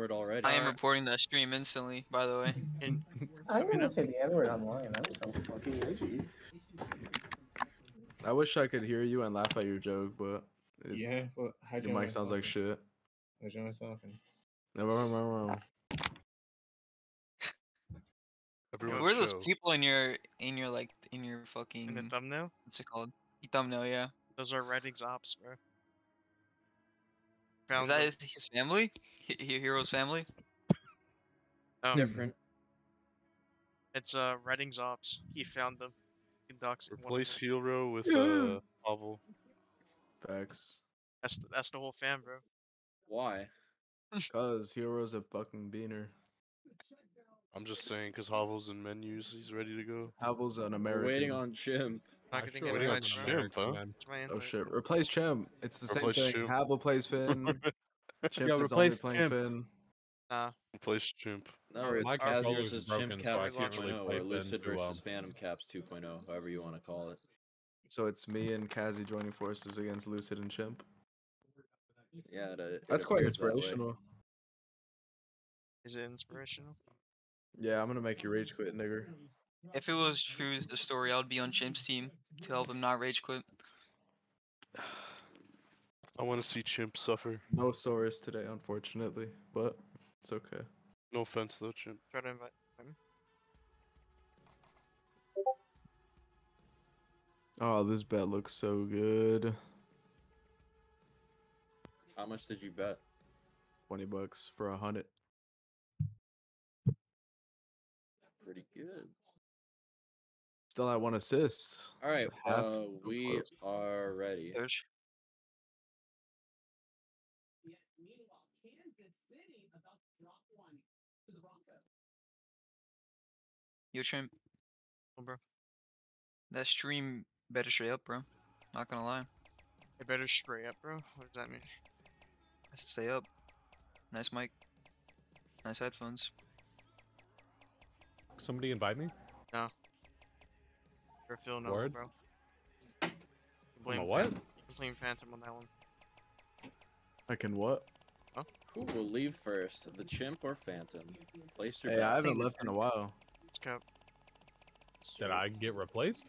already. I am reporting that stream instantly, by the way. And I'm gonna say the N-word online. I'm so fucking edgy. I wish I could hear you and laugh at your joke, but Yeah, but how your mic sounds like shit. How'd you know I was talking? No. Who are those people in your fucking in the thumbnail, what's it called? Your thumbnail, yeah. those are Redding's ops, bro. Is Found that them. his family? Hero's family? No, Different. it's Redding's ops. He found them. Conducts. Replace Hero with Pavel. Facts. That's the whole fam, bro. Why? Cause Hero's a fucking beaner. I'm just saying, cause Havel's in menus, he's ready to go. Havel's an We're American. waiting on Chimp. Not gonna get Waiting on invited, bro. Chimp, huh? It's my Oh invite. shit! Replace Chimp. It's the same Replace thing. Chimp. Havel plays Finn. Chimp Yo, is only replace playing Chimp. Finn. Nah, Replace Chimp. No, it's My Kazi controller is versus broken, Chimp so I Caps can't 2.0 really or play Lucid Finn too well. versus Phantom Caps 2.0, however you want to call it. So it's me and Kazi joining forces against Lucid and Chimp. Yeah, That's quite inspirational. is it inspirational? Yeah, I'm gonna make you rage quit, nigger. If it was true the story, I would be on Chimp's team to help him not rage quit. I want to see Chimp suffer. No Saurus today, unfortunately, but it's okay. No offense though, Chimp. Try to invite him. Oh, this bet looks so good. How much did you bet? $20 for 100. Pretty good. Still at 1 assist. All right, Half so we close. are ready. Search. Yo, Chimp, Oh, bro. that stream better straight up, bro. Not gonna lie. It better straight up, bro. What does that mean? I said stay up. Nice mic. Nice headphones. Somebody invite me? You're feeling over, Word? bro. I'm a what? You can blame Phantom on that one. I can what? Who will leave first, the Chimp or Phantom? Place your Hey, I bets. haven't left in a while. Let's go. Did I get replaced?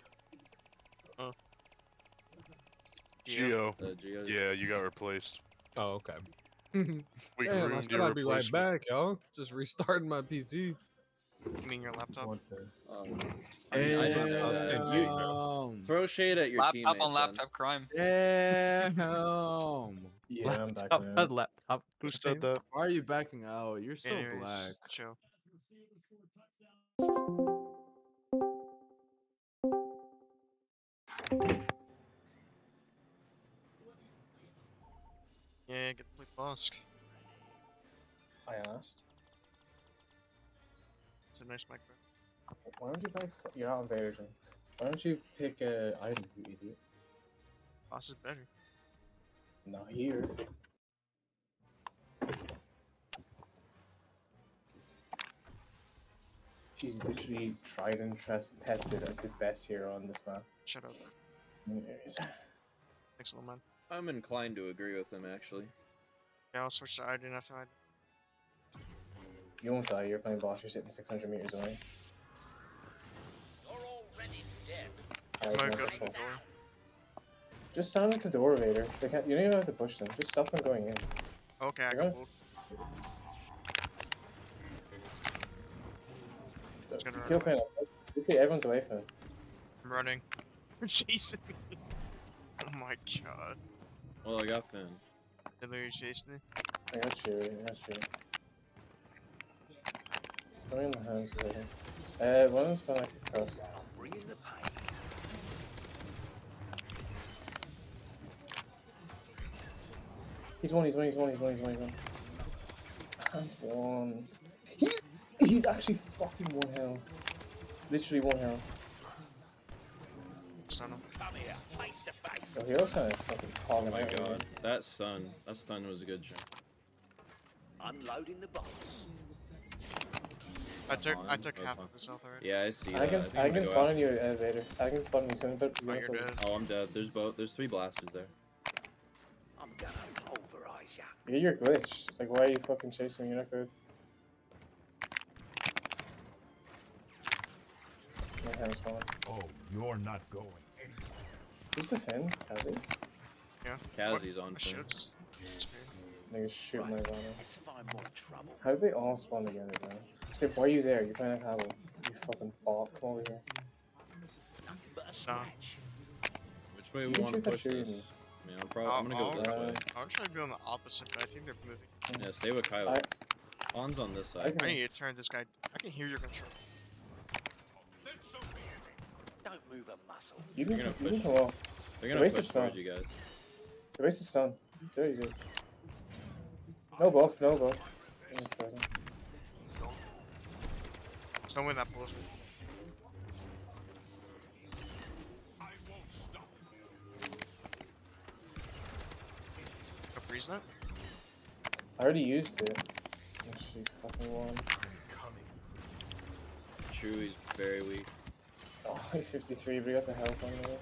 Geo. Geo. Yeah, you got replaced. Oh, okay. We Damn, I groomed said your I'd be right replacement. back, yo. Just restarting my PC. You mean your laptop? I didn't know that. Damn. Throw shade at your Laptop teammates. on laptop crime. Damn. Yeah, I'm back Laptop, now. laptop. Who said that? Why are you backing out? You're so Anyways, black. chill. Yeah, get to play Bosk. I asked. It's a nice mic, bro. Why don't you buy? You're not on version. Why don't you pick a item, you idiot? Boss is better. Not here. She's literally tried and tested as the best hero on this map. Shut up. Anyways. Excellent, man. I'm inclined to agree with him, actually. Yeah, I'll switch to Iden after I. You won't die, you're playing boss, you're sitting 600 meters away. I'm gonna go to the door. Just sound at the door, Vader. They can't, you don't even have to push them. Just stop them going in. Okay, I Okay. got pulled. It's gonna Kill run away. Finn. Literally everyone's away from him. I'm running. They're chasing me. Oh my god. Well, I got Finn. They're literally chasing me. I got you, I got you. Put me in the hands, seconds. One of them's been like across. He's one. That's one. He's actually fucking one health. Literally one health. Stun him. Yo, Hero's kind of fucking hogging Oh my out. god. That stun was a good shot. Unloading the box. I took That's half fine. of his health already. Yeah, I see I that. can spawn on you, Vader. I can spawn on you soon, but Oh, you're dead. Oh, I'm dead. There's 3 blasters there. I'm gonna pulverize ya. You're glitched. Like, why are you fucking chasing me? You're not good. My hand's gone. Oh, you're not going. Who's the Finn? Kazi? Yeah. Kazi's on I Finn. should've just. Niggas shooting my banner. Let's find more trouble. How did they all spawn together, bro? Sip, why are you there? You're playing a Habo. You fucking bot. Come over here. Nothing but a scratch. Which way You we can want shoot to that push shooting. this? I mean, I'm gonna go this I'll- way. I was trying to be on the opposite, but I think they're moving. Yeah, stay with Kylo. On's on this I side. can- I need to turn this guy. I can hear your control. Don't move a muscle. You can, You're gonna you can push. come up. They're gonna race push is towards done. you guys. The race is done. It's already good. No buff, no buff. There's no way that pulls me. Go freeze that? I already used it. Actually, fucking won. Chewie's very weak. Oh, he's 53, but he got the health on there.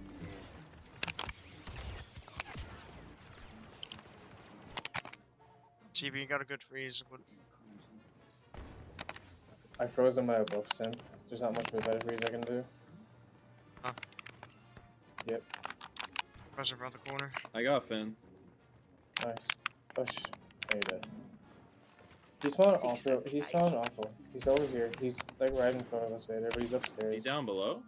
TV, you got a good freeze. But I froze him by a buff sim. There's not much of a better freeze I can do. Huh. Yep, press around the corner. I got Finn. nice. Push. Oh, you're dead. He's spawned awful. He's spawned awful. He's over here. He's like right in front of us, Vader, but he's upstairs. He's down below.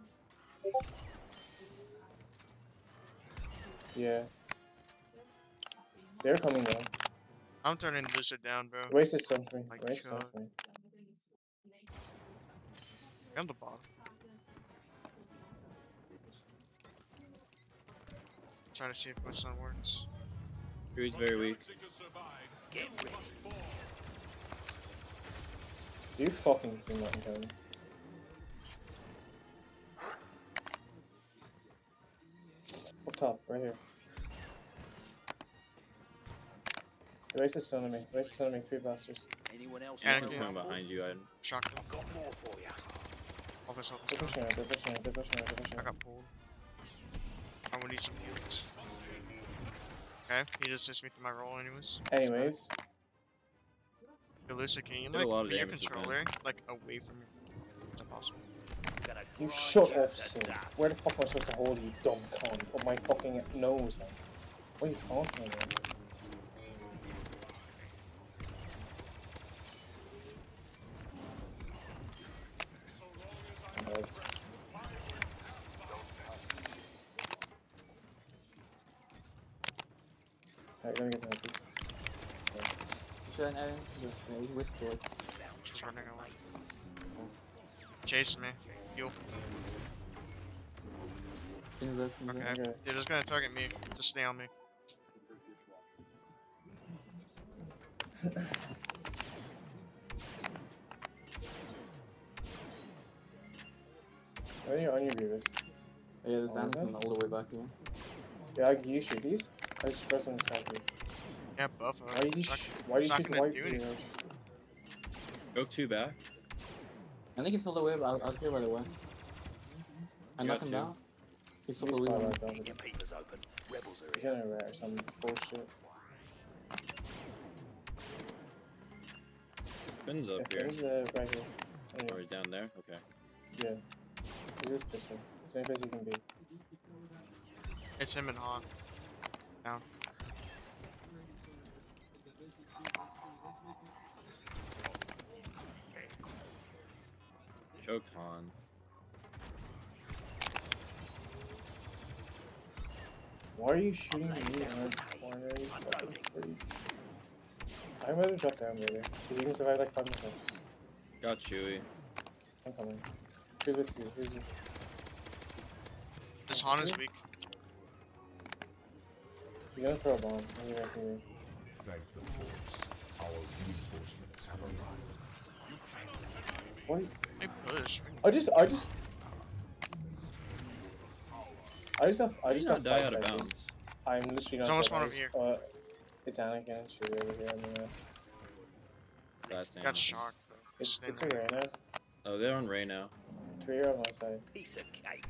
Yeah. They're coming down. I'm turning Lucid down, bro. Race is stunned for me. My Race is stunned God. for me. I'm the bottom. Trying to see if my son works. Chewie's very weak. Get ready. Do you fucking think that can kill me? Up top, right here. The race is stunning me. Race is stunning me. 3 bastards. Anyone else? Yeah, Someone's yeah. coming behind you. I Shotgun. I've got more for you. All this other They're stuff. pushing out. They're pushing out. They're pushing out. They're pushing I out. got pulled. I'm gonna need some heals. Okay, he just assist me through my roll anyways. Anyways, Yo, Lucid, can you Did a like lot of put your damage to controller like away from your? Is that possible? Gonna you grind shut you up, to Sim. death. Where the fuck am I supposed to hold you, dumb cunt? Up my fucking nose, then. What are you talking about? I'm dead. Alright, let me get that piece. She's running away. Chasing me. Heal. Okay. Okay. They're just gonna target me. Just stay on me. Where are you on your viewers? Yeah, there's Oh, Anakin all the way back here. Yeah, can you shoot these? I just first one to snipe you. Yeah, buff. Why do you why do you it's not shoot the gonna white do anything. viewers? go 2 back. I think he's all the way out here, by the way. I You knock got him two. down. He's He's super probably weak. right down Keep there. your peepers open. Rebels are He's here. gonna rat or some bullshit. Finn's up If here. there's right here. Or Anyway, he's down there. Okay. yeah. He's this piston. It's the only place he can be. It's him and Han. Down. Choked Han. Why are you shooting me in the corner, you fucking freak? I'm gonna drop down, baby. You can survive like 5 minutes. Got Chewie. I'm coming. Who's with you? Who's with you? This Han is weak. He's gonna throw a bomb. He's gonna me. Thank the Force. Our reinforcements have arrived. What? They push. I just got Did he not die 5 out of touches. bounds? I'm literally not Someone's sure. one over here. It's Anakin and Chewie over here on the left. That's Got shocked. Bro. It's Stay a right. Reyna. Oh, they're on Ray now. 3 are on my side. Piece of cake.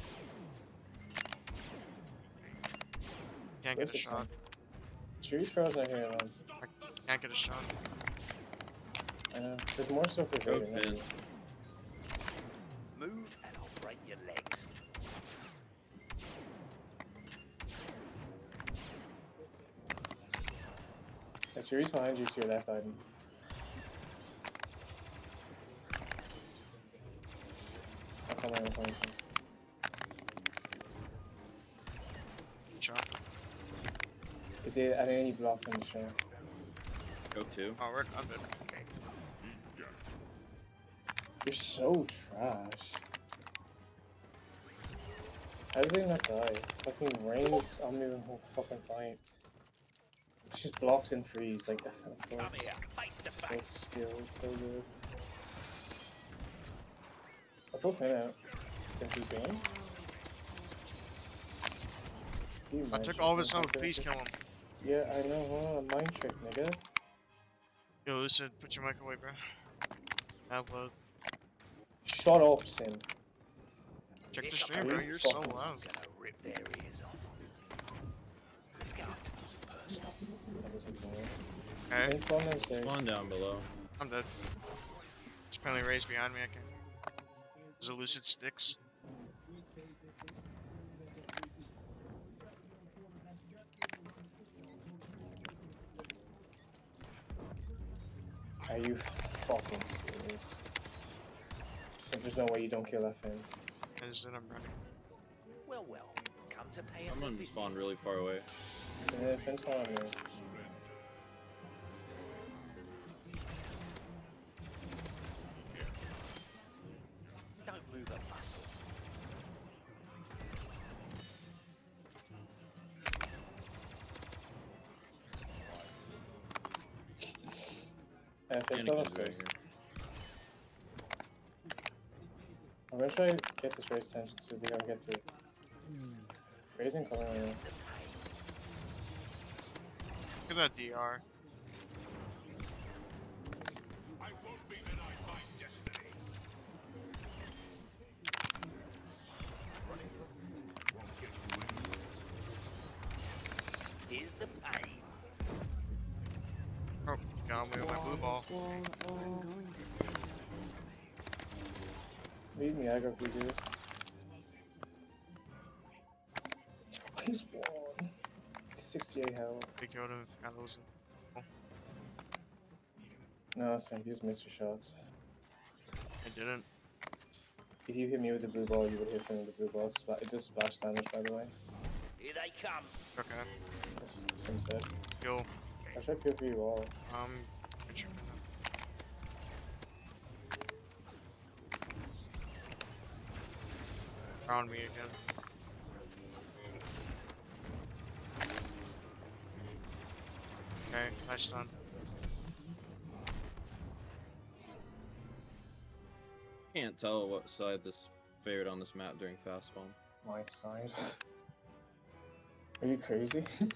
Can't get Where's a the shot. sun? Chewie's frozen right here, man. I Can't get a shot. I know. There's more stuff for Go Vader. Finn. Move and I'll break your legs. Actually, he's behind you to your left, Aiden. I'm coming. Shot. If they at any block on the show. Go 2. Oh, I'm dead. You're so trash. How did they not die? Fucking Rain's on me the whole fucking fight. She just blocks and freeze, like, of Come course. here, face to So face. skilled, so good. I'll pull Finn out. Since he's green. I took all of his health. Please kill him. Yeah, I know. Hold on, mind trick, nigga. Yo, Lucid, put your mic away, bro. Upload. Shut up, Sim. Check the Here stream, come bro. the You're so fuckers. loud. Gonna rip their ears off. Let's go. Personal. That doesn't matter. Okay, Finn's going downstairs. Spawn down below. I'm dead. There's apparently Rays behind me. I can't. There's a Lucid Sticks. Are you fucking serious? Sim, there's no way you don't kill that Finn. I just did. I'm running. Well, come to pay us I'm a gonna visit. spawn really far away. Sim, Finn's going on here. Don't move a muscle. Finn's going Anakin's right upstairs. here. I'm gonna try to get this race tension so they don't get through. Raising coming right now. Look at that DR. Here's the pain. Oh, got me with my blue ball. Leave me aggro if you do this. He's one. 68 health. They killed him. Got those. No, Sim, you just missed your shots. I didn't. If you hit me with the blue ball, you would hit him with the blue ball. It just splash damage, by the way. Here they come. Okay. This Sim's dead. Yo, I tried to kill for you all. interesting. Found me again. Okay, nice stun. Can't tell what side this fared on this map during fast spawn. My side. Are you crazy?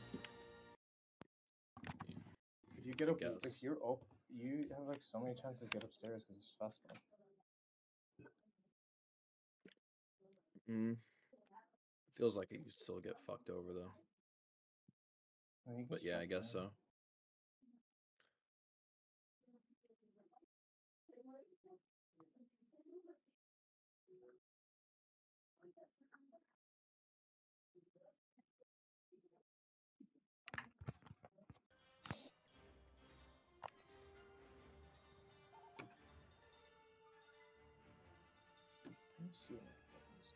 If you get up, Guess. if you're up, you have like so many chances to get upstairs because it's fast spawn. Feels like it could still get fucked over though. I think But it's yeah, I jump guess down. so. Let me see what my fucking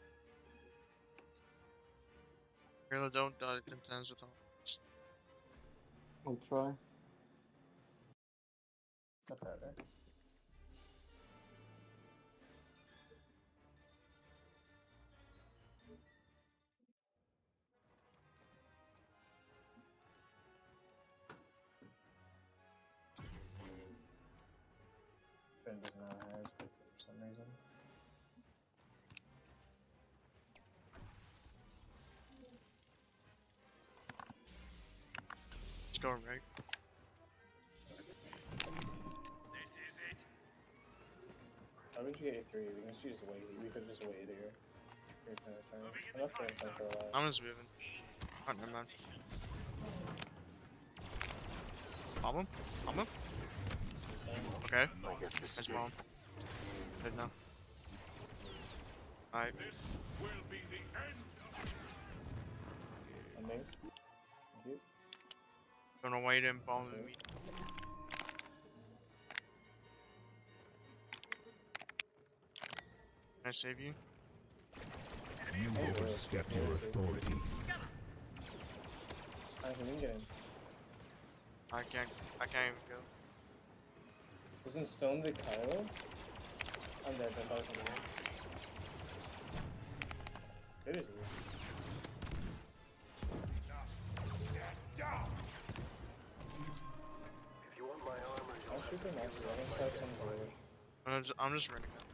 Really don't die 10 times with all. I'll try. Not bad, eh? Finn doesn't have a head for some reason. Just going right. How did you get A3? We can just wait. We could just wait here. Here, kind of turn. I'm not playing some for a while. I'm just moving. Oh, never mind. Bomb him? I'm up. Okay. Nice bomb. Didn't know. Alright. I'm there. Thank you. Don't know why you didn't bomb me. Can I save you? You overstepped your authority. I can even get him. I can't even go. Doesn't stone the Kylo? I'm dead, I'm about to come out. It is weird. I'll shoot them after. I'm gonna try some later. I'm just running it.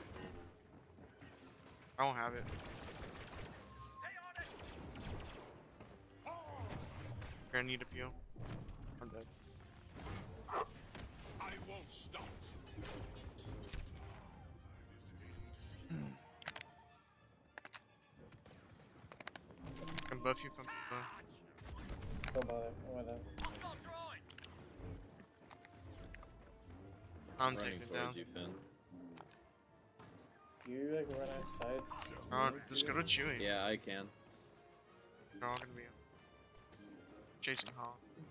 I don't have it. You're gonna need a peel. I'm dead. I won't stop. I can buff you from Don't bother. I'm with that. I'm Running taking it down. towards you, Finn. Do you like run outside? Just go to Chewie. Yeah, I can. They're all gonna be chasing Han.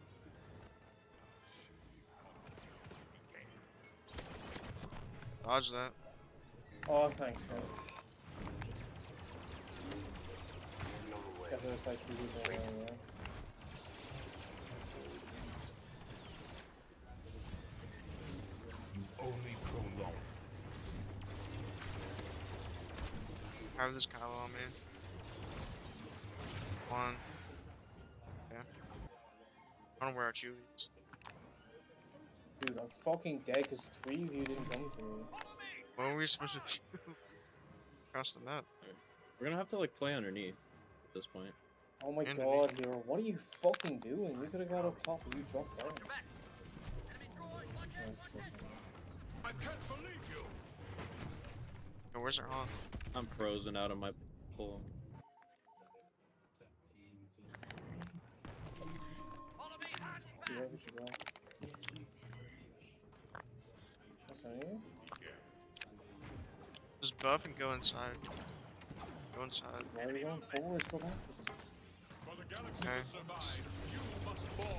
Dodge that. Oh, thanks, man. Guess it was like you did that wrong, yeah. You only prolong. I have this Kylo on me. One. Yeah. I don't know where our Chewies. Dude, I'm fucking dead because 3 of you didn't come to me. What were we supposed to do? Across the map. We're gonna have to like play underneath at this point. Oh my Enemy. god, hero, what are you fucking doing? We could have got up top and you dropped down. Oh, sick. I can't believe you. Yo, where's our Han? I'm frozen out of my pull. Yeah, we should go. What's that here? Just buff and go inside. Go inside. Why are we going forwards? Go backwards. For the galaxy Okay. to survive, you must fall.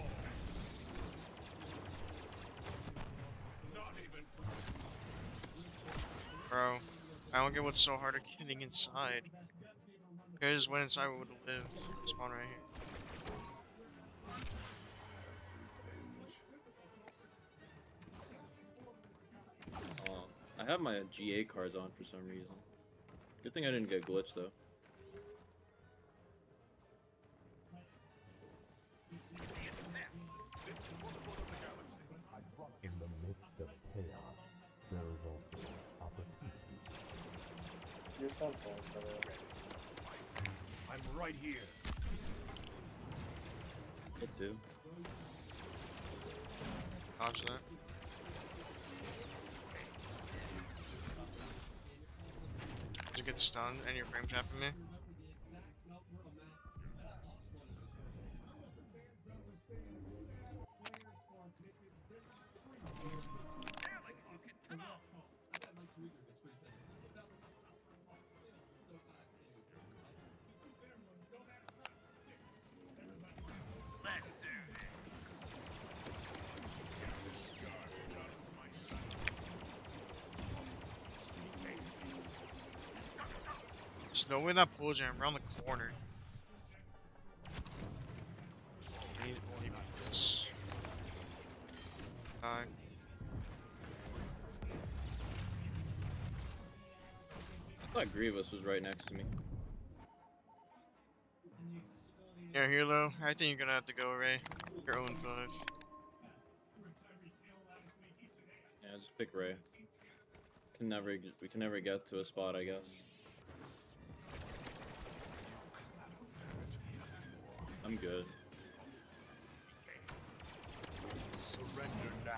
Not even. Bro, I don't get what's so hard at getting inside. If I just went inside, we would have lived. Spawn right here. I have my GA cards on for some reason. Good thing I didn't get glitched though. In the midst of chaos, there is also opportunity. You're spawn twice, by the way. I'm right here. Hit two. Dodge that. Did you get stunned and you're frame trapping me? There's no way that pulls you around the corner. I need this. I thought Grievous was right next to me. Yeah, Hilo, I think you're gonna have to go, Ray. Your own 5. Yeah, just pick Ray. We can never get to a spot, I guess. I'm good. Surrender now.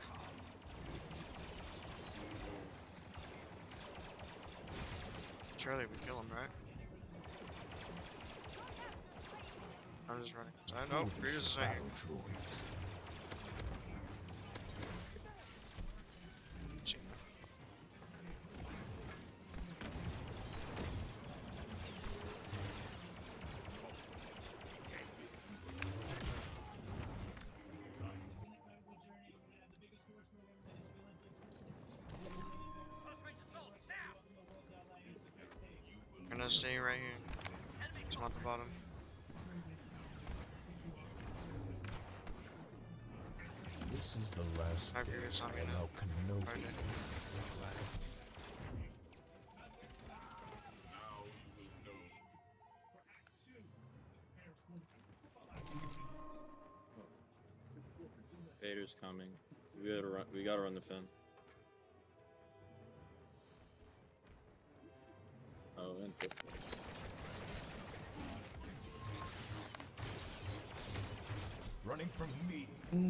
Surely we kill him, right? I'm just running. I know, Grievous is right here. Battle droids. gonna stay right here. I'm at the bottom. This is the last I day agree with Sammy I now. allow Kenobi Right to there. Vader's coming. We gotta run. We gotta run the fin. Oh, interesting. running from me.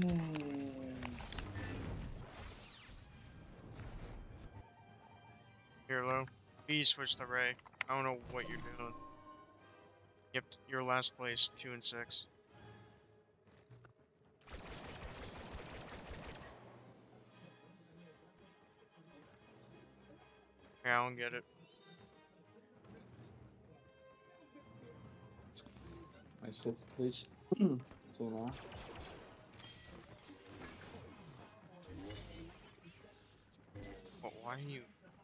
Here, low. B switch the Ray. I don't know what you're doing. You have your last place, 2 and 6. Yeah, I don't get it. My shit's glitched. So now. But why you?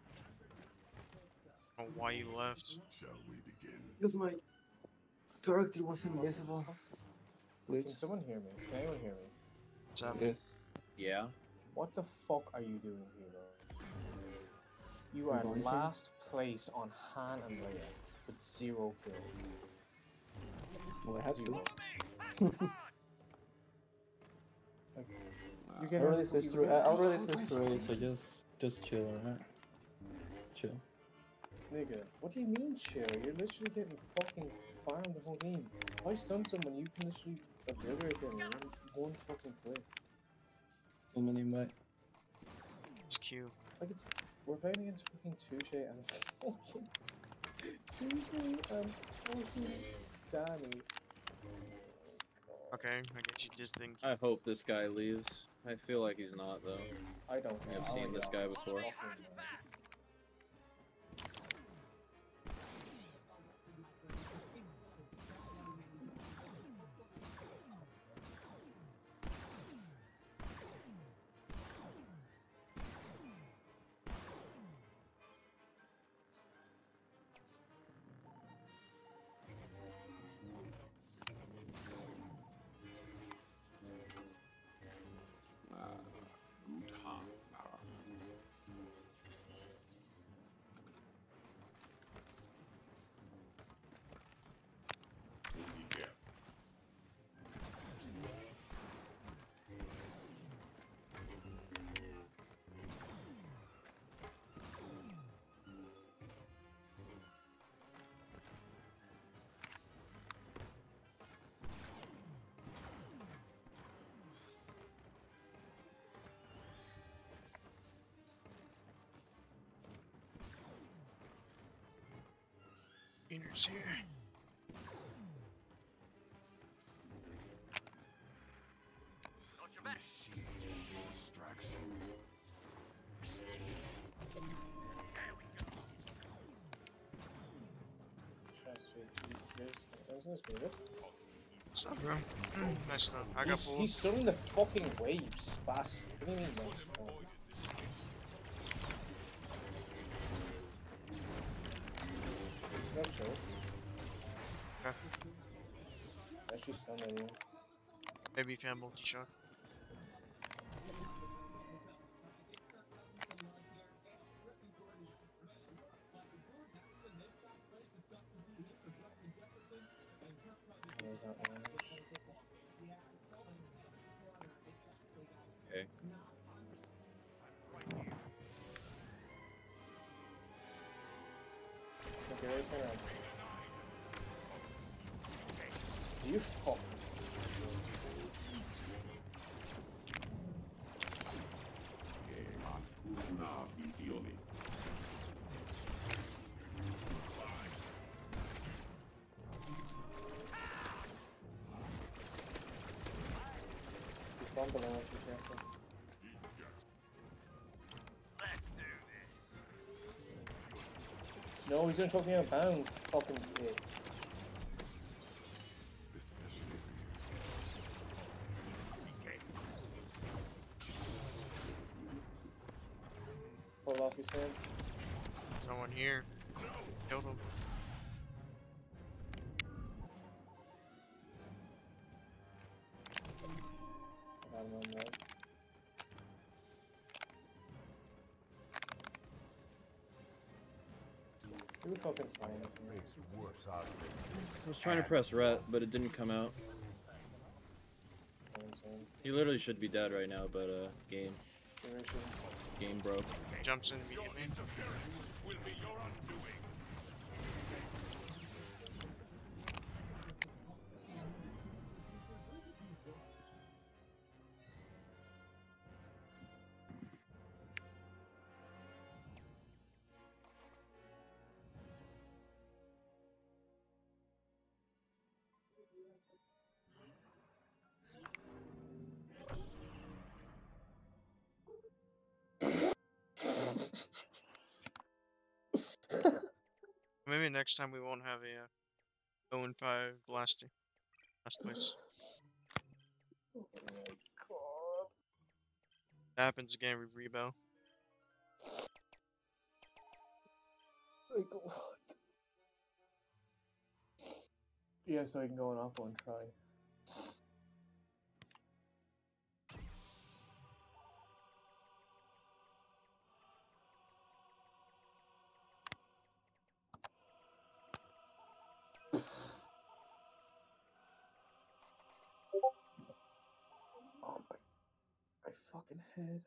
Oh, why you left? Shall we begin? Because my character was invisible. Can Glitched. someone hear me? Can anyone hear me? What's up? Yes. Yeah. What the fuck are you doing here, though? You are Launching? last place on Han and Leia with 0 kills. Well, I had to. 0. Like, I you're getting already switched to. I you're already so switched to A, so just chill, alright? Chill. Nigga, what do you mean chill? You're literally getting fucking farmed the whole game. If I stun someone, you can literally obliterate them in one fucking click. Someone invite. It's Q. Like it's we're playing against fucking Touche and fucking Touche and fucking Danny. Okay, I guess you just think. I hope this guy leaves. I feel like he's not though. I don't care. I've I seen wanna this get guy off before. fucking road. Inner's here. Distraction. Try to switch this. What's up, bro? Nice stuff. I got pulled. He's still in the fucking way, you spastic. What do you mean nice stuff? He's not sure. Okay. Actually stunned anyone. Maybe fan multi shot. There's that orange. Okay. So get ready for round. You fuckers. He's gone below us, be careful. No, he's gonna choke me out of bounds, fucking dick. Especially Pull off your sand. No one here. Killed him. Who fucking spying us? Makes worse out of I was trying to press ret, but it didn't come out. Insane. He literally should be dead right now, but game Duration. broke. Jumps in immediately. Maybe next time we won't have a 0-5 blasting. Last place. Oh my god. Happens again, we rebound. Like what? Yeah, so I can go on Oppo and try. Oh my fucking head.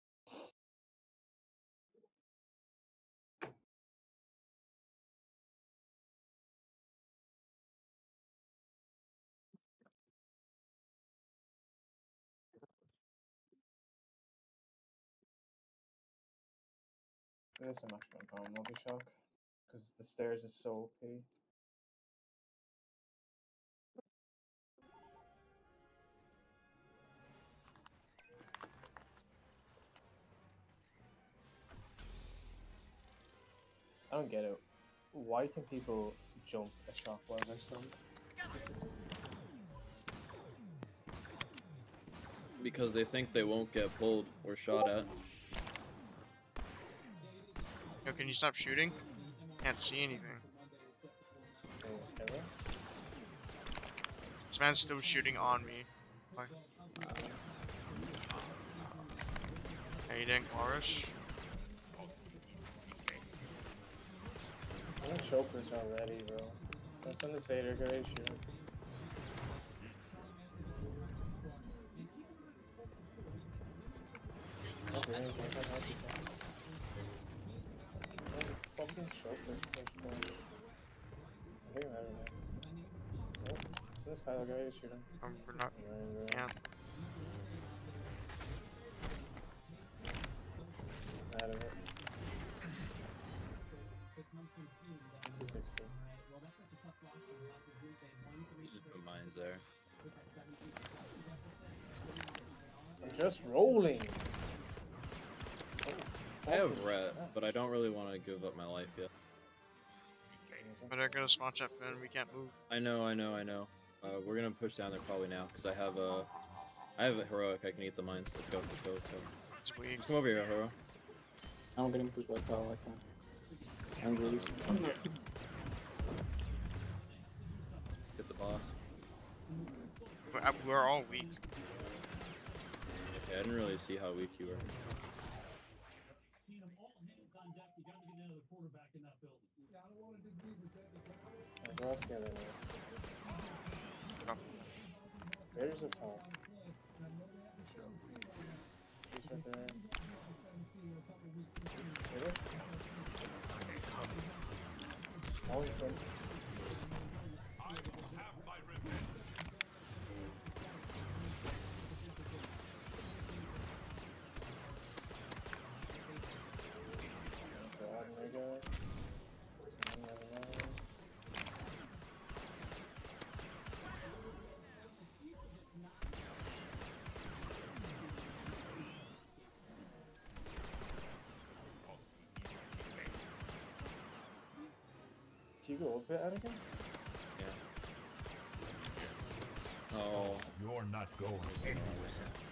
There's so much going on multi-shock. Because the stairs is so OP. I don't get it. Why can people jump a shock while they're stunned? Because they think they won't get pulled or shot at. Yo, can you stop shooting? Can't see anything. Ever? This man's still shooting on me. Like, hey, you didn't chorus? I'm gonna chokers already, bro. Don't send this Vader, go ahead, shoot him. Don't do anything, don't help you guys. Fucking chokers, push. I think I'm out of next. Nope. Send this Kylo, go ahead, shoot him. We're not. Can't. Out of it. 260. Just put mines there. I'm just rolling. I have ret, but I don't really want to give up my life yet. But they're gonna spawn up and we can't move. I know. We're gonna push down there probably now because I have a heroic. I can eat the mines. Let's go. It's weak. Just come over here, hero. I'm getting pushed by Kyle like that. I'm releasing. Get the boss. We're all weak. Okay, I didn't really see how weak you were. We're all together now. Vader's up top. He's right there. Vader? Oh, he's in. God, Mega. Something out of line. Do you go a bit out again? Yeah. Oh. You're not going anywhere.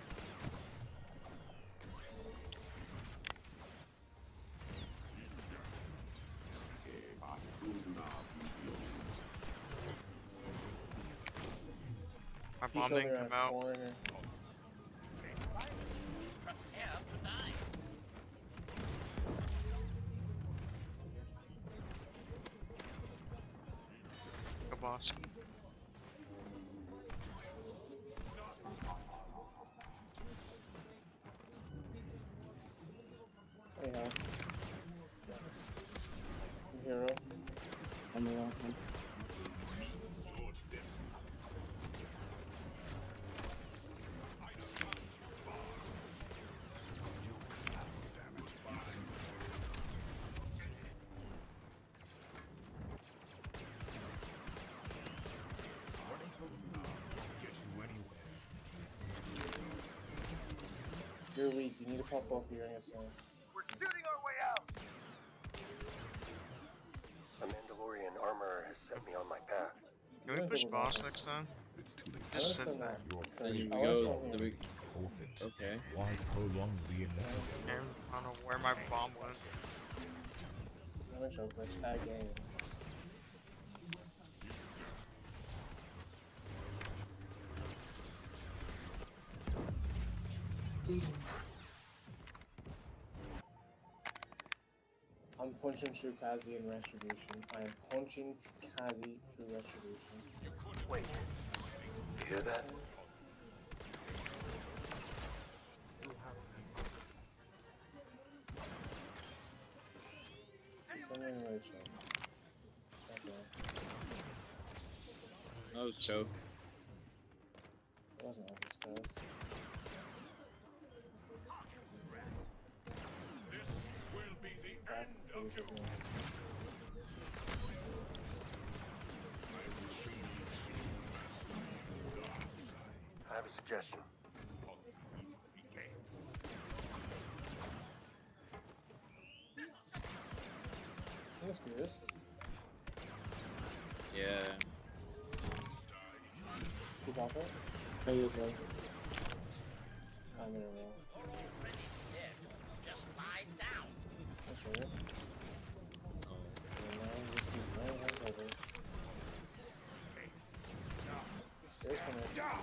My He's bomb over didn't on come out. corner. boss. Anyhow. Hero. I'm around him. You're weak. You need to pop off your insane. We're shooting our way out. A Mandalorian armor has set me on my path. Can we push boss next time? It's too late. Just I sits wanna there. Then we I wanna go. send Then you- we. Forfeit. Okay. Why prolong the inevitable? And I don't know where my bomb went. I'm a joke, but again. I'm punching through Kazi in Retribution. I am punching Kazi through Retribution. Wait. You hear that? Something really chill. Okay. That was choke. It wasn't obvious, guys. That freezes me. I have a suggestion. Let's do this. Yeah. You got that? Play this way. I'm gonna roll. That's right. And now just keep running and over. There's one.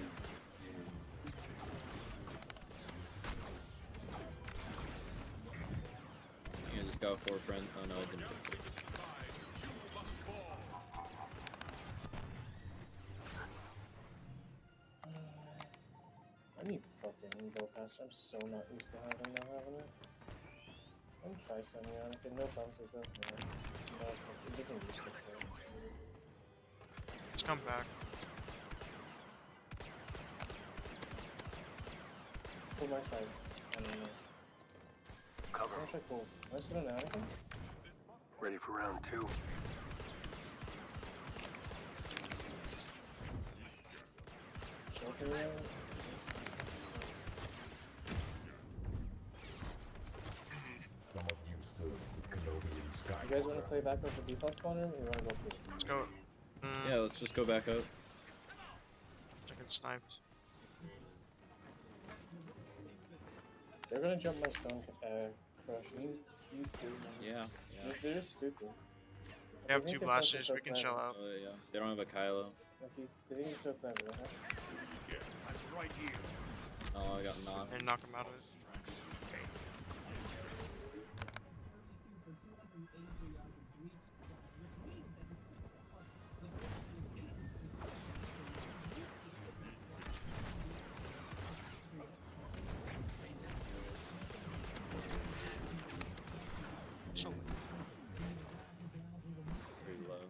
You just got 4 friends. Oh no, I didn't. I need fucking bowcaster. I'm so not used to having it. I'm try Semionic and no bounces up, man. No, it doesn't use the thing. Let's come back. Pull my side. I don't know. Cover. It's actually cool. Can I sit on Anakin? Ready for round 2. Joker around? Some of you stood with Kenobi and Skywalker. You guys want to play back up the default spawner, or you want to go through? Let's go. Yeah, let's just go back up. I can snipe. They're gonna jump my stone crush. You too, man. Yeah. Yeah. They're just stupid. They have think 2 they're blasters. fucking We can so chill clever. out. Oh yeah. They don't have a Kylo. Like they think he's so clever, huh? I'm right here. Oh, I got knocked. And knock him out of it. So, Pretty low.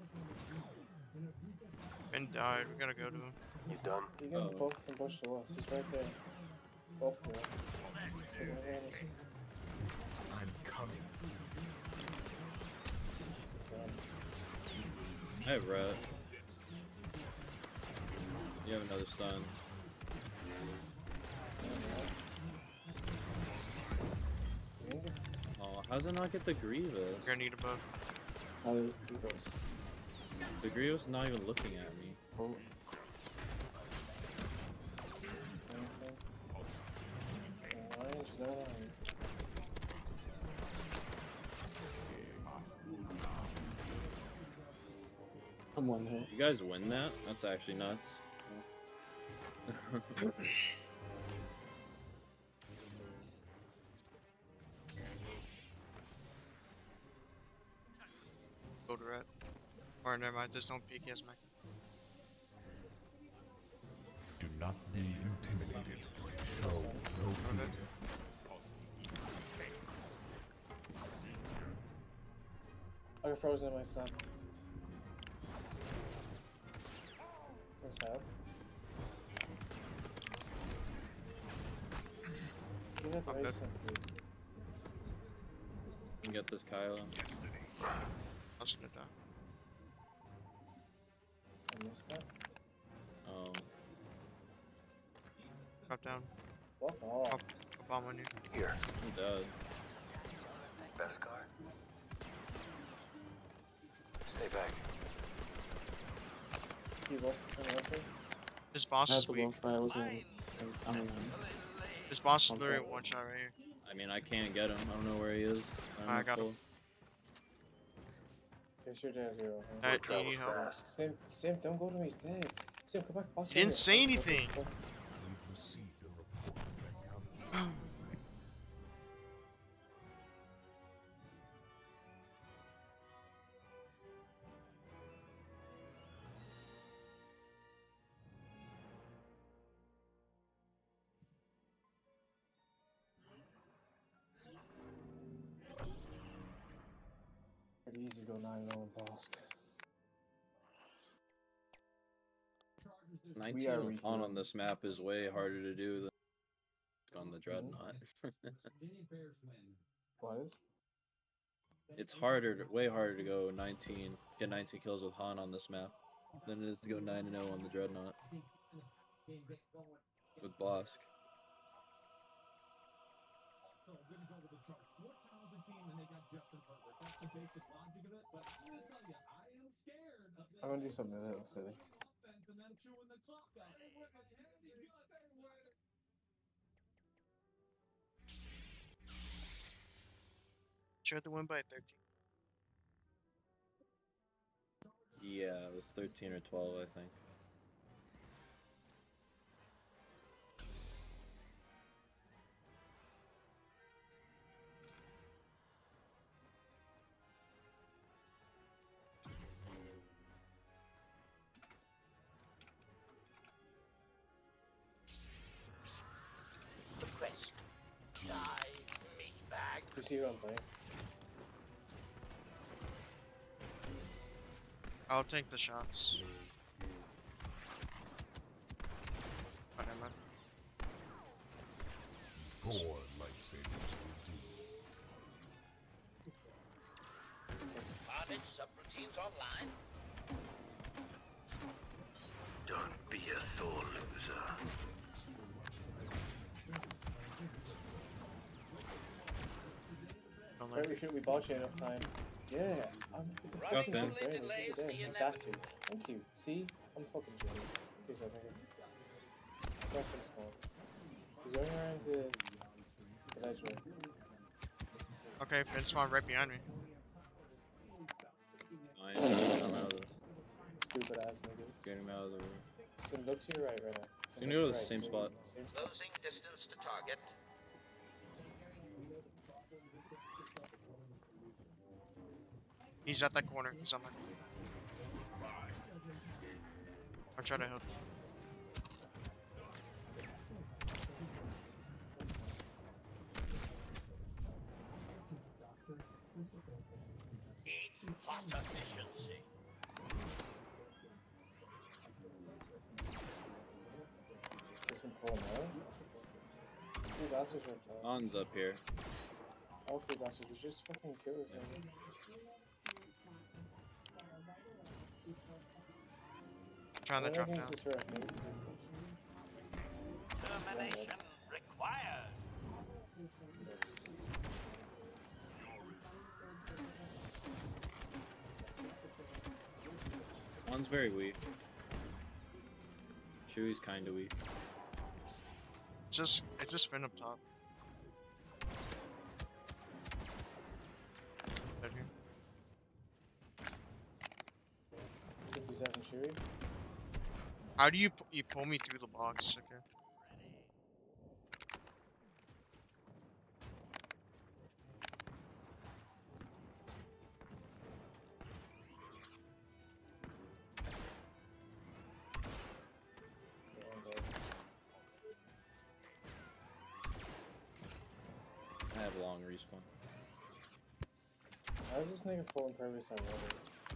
Ben died. We gotta go to him. You done? You can Oh. both from bush to us. He's right there. Both of them. I'm coming. I have red. You have another stun. Oh, how does it not get the Grievous? You're gonna need a bug. The Grievous not even looking at me. Oh, No line. I'm one hit. You guys win that? That's actually nuts. Go to red. Or never mind, there's no peek, he has mech. Do not be intimidated. Show no fear. I got frozen in my stun. Thanks, Fab. Give me that I'm race dead. please. You can get this Kylo. I was gonna die. I missed that. Drop down. Fuck off. Up, a bomb on you. Here. I'm dead. Best card. Stay back. Keep off. This boss is weak. I mean, This boss is literally one shot right here. I mean, I can't get him. I don't know where he is. I got him. Guess you're dead, hero. Alright, you need help. Sim, don't go to me, he's dead. Sim, come back. Boss You didn't say anything. We've received a report of encounter. Pretty easy to go 9-0 in Bosk. 19 with Han on this map is way harder to do than on the Dreadnought. What is? It's harder, way harder to go 19, get 19 kills with Han on this map than it is to go 9-0 on the Dreadnought with Bosk. I'm gonna do something a little silly. Tried to win by 13. Yeah, it was 13 or 12, I think. You see who I'm playing? I'll take the shots. Oh, never mind. Four lightsabers will do. Bondage subroutines online. Don't be a sore loser. Don't Right, like we should be botching enough time. Yeah, it's a fucking Finn. good brain. We should be dead. Exactly. Thank you. See? I'm fucking joking. Okay, so I think it's off in small. He's going around the ledge way. Okay, Finn spawned right behind me. I'm out of the, Stupid ass nigga. get him out of the room. Sim, look to your right now. So you go to the same spot. Same spot. Closing distance to target. He's at that corner. He's on my. I'll try to help. Hot efficiency. There's some cool now. Three bastards right top. Han's up here. All three bastards. We should just fucking kill this nigga. Trying to drop down. This right, maybe. Termination required. Han's very weak. Chewie's kinda weak. It's just Finn up top. Right here. 57 Chewie. How do you you pull me through the box? Okay. respawn. How is this nigga full impervious on Reddit?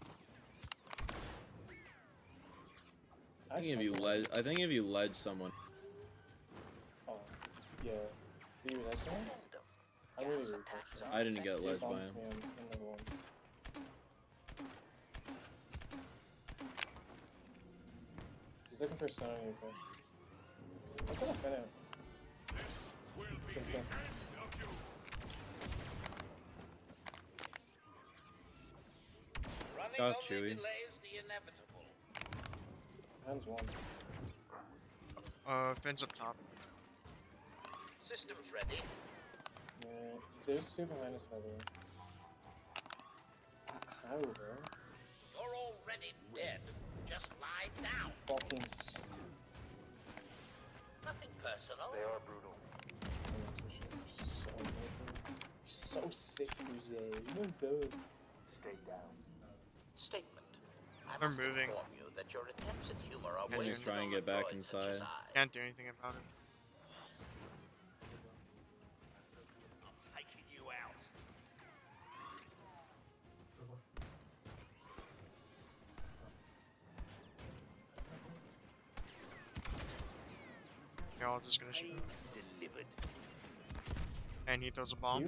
I think if you ledge someone, Oh, yeah. Do you ledge someone? I'm really good question. I didn't get ledged by Bombs him. me on level 1. He's looking for stun on you, push. I'm gonna fin out. Same thing. Got Chewy. Hands one. Finn's up top. Systems ready. Yeah, there's two behind us, by the way. How, bro? You're already dead. Just lie down. Fucking Nothing personal. They are brutal. So sick, Tuesday. You're good. Stay down. Statement. They're moving. Inform you that your attempts at humor are Can you wasted try and on get back droids such as inside? I. Can't do anything about it. I'm taking you out. They're all just gonna shoot him. Delivered. And he throws a bomb.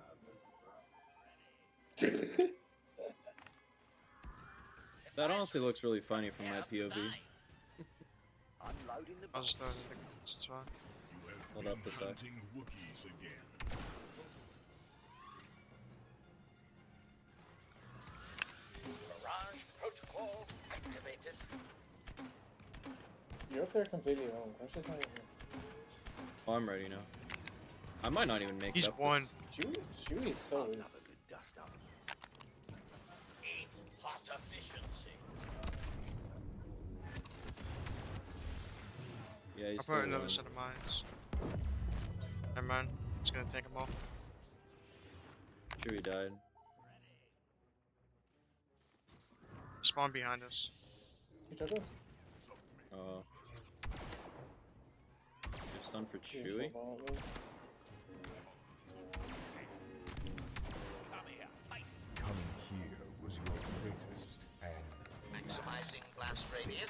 That honestly looks really funny from my POV. Unloading the I'll just throw it in the it's fine. Hold up a sec. barrage protocol activated. You're up there completely alone. Push is not even here. Oh, I'm ready now. I might not even make He's it up. one. Chewy is so weak. Have a good dust up. Eat hot efficiency. Yeah, he's I'll still put another one. set of mines. Never mind. Just gonna take them all. Chewy died. Spawn behind us. You took it? Oh. You're stunned for You're Chewy? so volatile. Come here. Face it. Coming here was your greatest and Maximizing blast radius.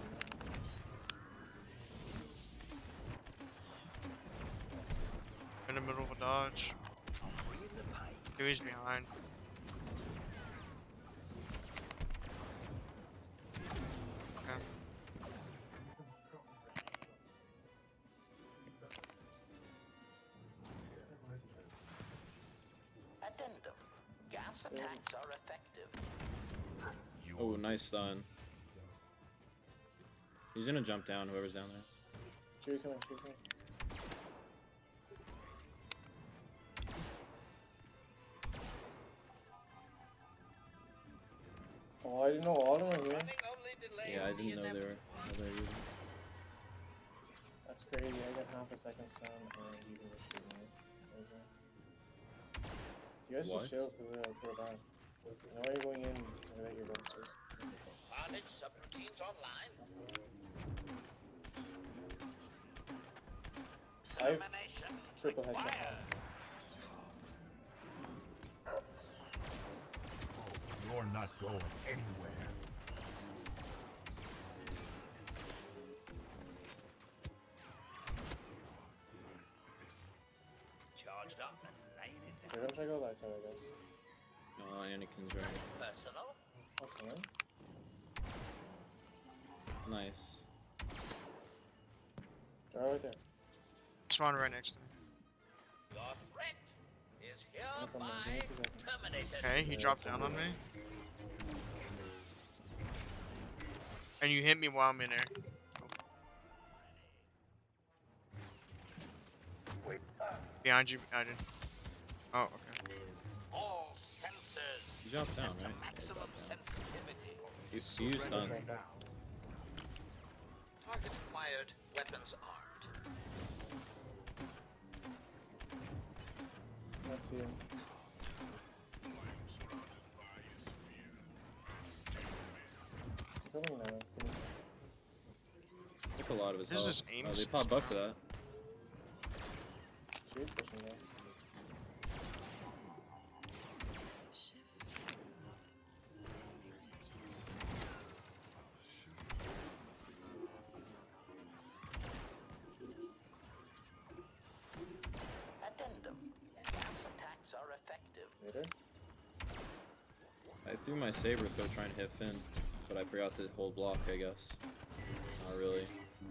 In the middle of a dodge. Bring in the pain. Dewey's behind. Okay. Addendum. Gas attacks are effective. Oh, nice stun. He's gonna jump down, whoever's down there. Chewy coming, Chewy coming. Oh, I didn't know all of them were here. Yeah, I didn't know they were there either. That's crazy. I got half a second stun and you can just shoot me. Laser. You guys What? just chill through the back. Now you're going in without your bolsters. Carnage subroutines online. I've Termination triple headshot. required. you're not going anywhere. Charged up and laying it We're down. gonna try to go that side, I guess. No, Anakin's right. Personal. That's fine. Nice. They're all right there. Spawn right next to me. Your threat is I'm coming. Give me hereby 2 seconds. terminated. Okay, he Yeah, dropped it's down all on good. me. And you hit me while I'm in air. Wait. Behind you, I did. Oh, okay. All sensors. He jumped down, to right? maximum sensitivity. He used stun. Target acquired. Weapons armed. Let's see him. Coming now. Coming. Took a lot of his There's health. this aim Oh, they popped buff for that. Chewy's pushing us. Vader. I threw my saber throw trying to hit Finn, but I forgot to hold block, I guess. Not really.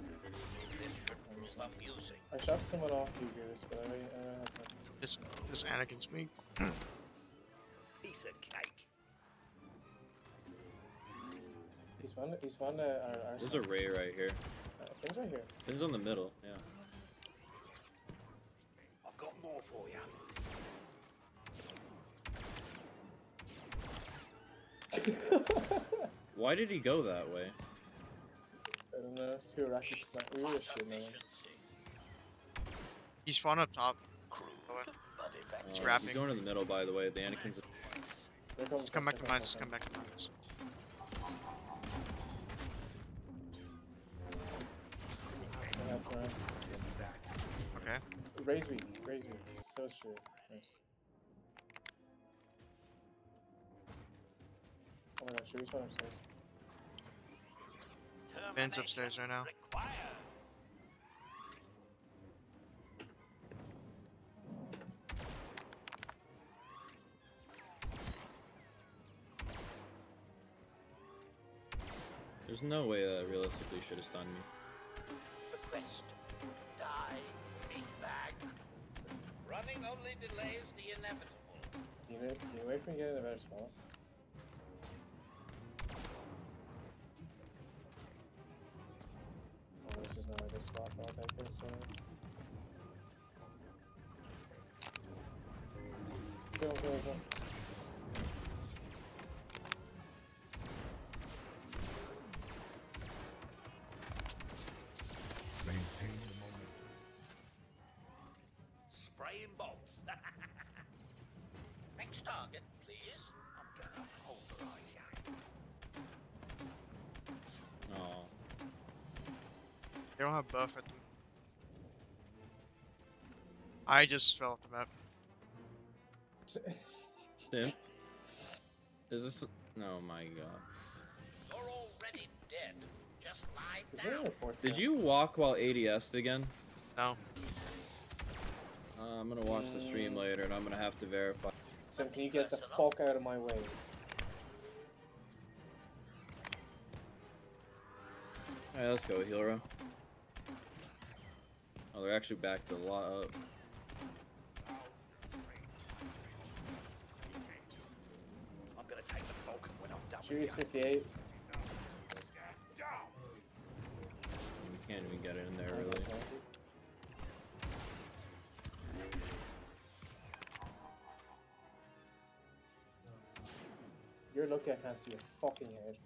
I shot someone off you, Goose, but I had some. This Anakin's weak. Piece of cake. He spawned our There's a Ray right here. Finn's right here. Finn's on the middle, yeah. I've got more for you. Why did he go that way? I don't know. Two Iraqi sniper. We were just shooting at him. He spawned up top. He's wrapping. He's going in the middle, by the way. The Anakin's. Come back to mine. Just come back to mine. Okay. Ray's weak. Ray's weak. So shit. Nice. Oh my god, should we spawn upstairs? Ben's upstairs right now. There's no way that realistically should have stunned me. Running only delays the inevitable. Can you wait for me to get in a better spot? Oh, this is not a good spot, but I'll take it. So. Kill as well. Maintain the moment. Spraying bolts. Next target, please. I'm gonna pulverize you. Oh. They don't have buff at them. I just fell off the map. Simp? Is this? Oh my gosh. You're already dead. Just lie Is there a down. report Did set? you walk while ADS'd again? No. I'm gonna watch the stream later, and I'm gonna have to verify. Sim, can you get the fuck out of my way? Alright, let's go, heal row. Oh, they're actually backed a lot up. I'm gonna take the Vulcan when I'm done Chewy's with you. 58. We can't even get it in there, Oh, really. that's 90. You're lucky I can't see your fucking head.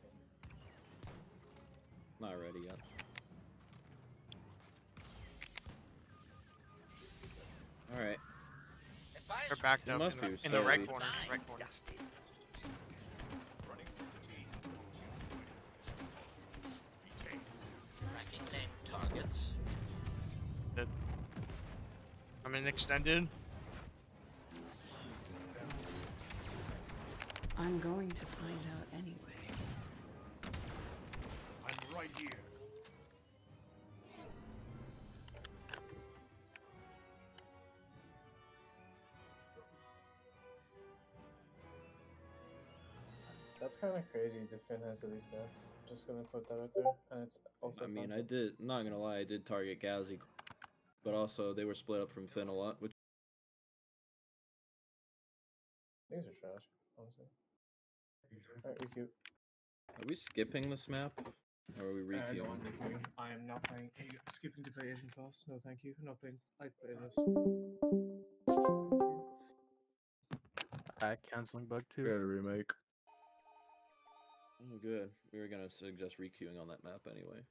Not ready yet. Alright. They're backed It up must in be the so right weak. corner. Right corner. Tracking named targets. I'm in extended. I'm going to find out anyway. I'm right here. That's kind of crazy. The Finn has the least stats. Just gonna put that out there, and it's also. I mean, fun I did, not gonna lie, I did target Ghazi, but also they were split up from Finn a lot, which These are trash, honestly. Alright, requeue. are we skipping this map? Or are we I requeuing? don't want requeue. I am not playing. Skipping to play Asian Class. No, thank you. Not playing. I've played this. Canceling bug too. Got a remake. Oh, good. We were gonna suggest requeuing on that map anyway.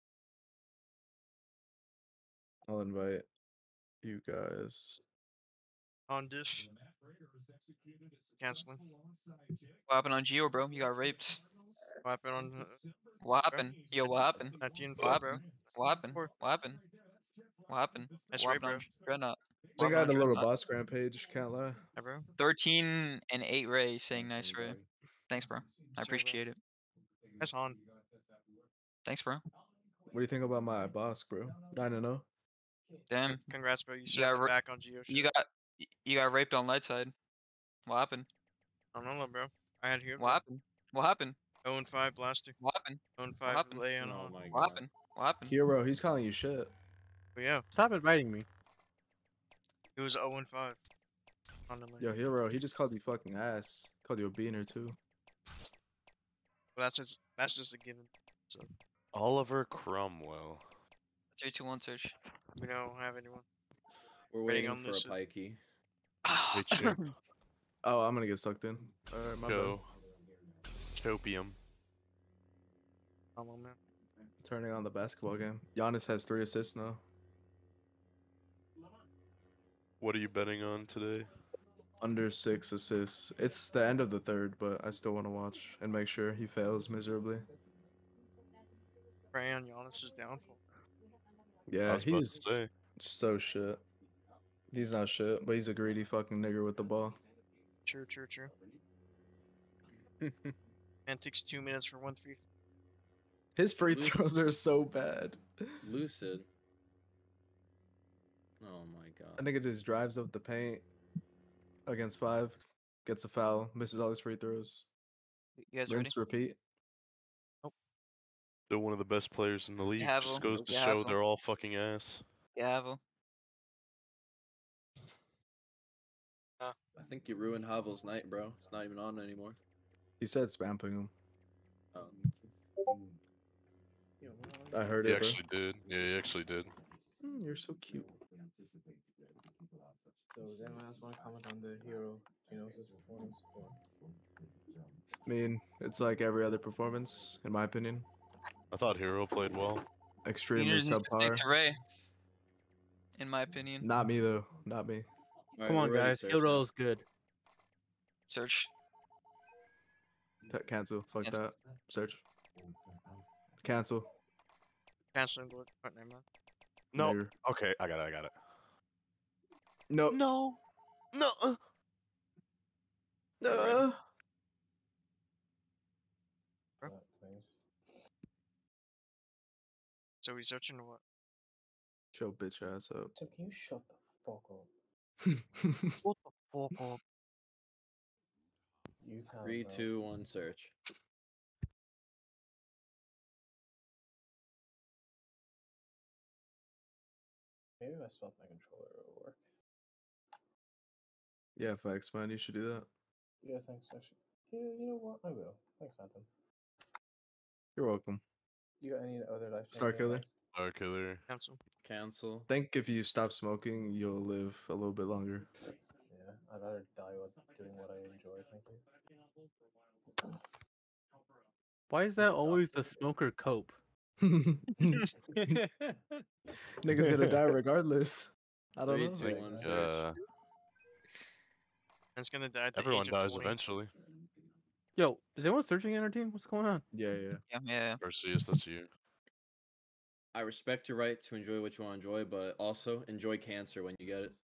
I'll invite you guys. On dish. Canceling. What happened on Geo, bro? You got raped. What happened on? What happened? Yo, what happened? 19 What bro. happened? What happened? What happened? What happened? That's What right, happened on Dreadnought? I What got a happened on little Dreadnought? boss rampage, can't lie. Yeah, bro. 13 and 8 Ray saying nice Ray. Thanks, bro. I Sorry, bro. appreciate it. That's Han. Thanks, bro. What do you think about my boss, bro? 9-0. Damn. Congrats, bro. You You set got the ra- back on Geo shit. You got raped on light side. What happened? I don't know, bro. I had hero. What happened? What happened? 0 and 5 blaster. What happened? 0 and What 5 happened? lay on. Oh my What god. happened? What happened? Hero, he's calling you shit. But yeah, Stop inviting me. it was 0 and 5 on the lane. Yo, Hero, he just called you fucking ass. Called you a beaner too. Well, that's just a given. So Oliver Cromwell. 3, 2, 1, search. we don't have anyone. We're Waiting waiting on for Lucid. a pikey. Hey, Chip. Oh, I'm gonna get sucked in. Alright, my bad. Go. Chopium. Come on, man. Turning on the basketball game. Giannis has 3 assists now. What are you betting on today? Under 6 assists. It's the end of the third, but I still want to watch and make sure he fails miserably. Pray on Giannis's downfall. I Yeah, was about to he's say. so shit. He's not shit, but he's a greedy fucking nigger with the ball. True. And takes 2 minutes for 1 3. His free Lucid. throws are so bad. Lucid. Oh my god. That nigga just drives up the paint against 5, gets a foul, misses all his free throws. You guys ready? Rinse, repeat. They're one of the best players in the league. have Just him. goes to You have show him. they're all fucking ass. Yeah, Havel. I think you ruined Havel's night, bro. It's not even on anymore. He said spam ping him. Oh. I heard He it, bro. actually did. Yeah, he actually did. You're so cute. So does anyone else want to comment on the hero Genosis performance? I mean, it's like every other performance, in my opinion. I thought Hero played well. Extremely Beaners needs to subpar. take the Ray. In my opinion. Not me though. Not me. Alright, Come on, we're ready, guys. search Hero's good. Search. Cancel. Fuck Cancel. that. Search. Cancel. Canceling glitch. Oh, never mind. No. Nigger. Okay, I got it. No. No. No. So we searching or what? Show bitch ass up. So can you shut the fuck up? What the fuck up? You tell 3, bro. 2, 1, search. Maybe if I swap my controller, it'll work. Yeah, facts, man. You should do that. Yeah, thanks. Actually, yeah, you know what? I will. Thanks, Phantom. You're welcome. You got any other life? Star Killer. Star Killer. Cancel. Cancel. Think if you stop smoking, you'll live a little bit longer. Yeah, I'd rather die doing what I enjoy. Thank you. Why is that always the smoker cope? Niggas gonna die regardless. I don't 3, know. 2, 1, search. It's gonna die at the Everyone age of dies 20. eventually. Yo, is anyone searching in our team? What's going on? Yeah. Yeah. Perseus, that's you. I respect your right to enjoy what you want to enjoy, but also enjoy cancer when you get it.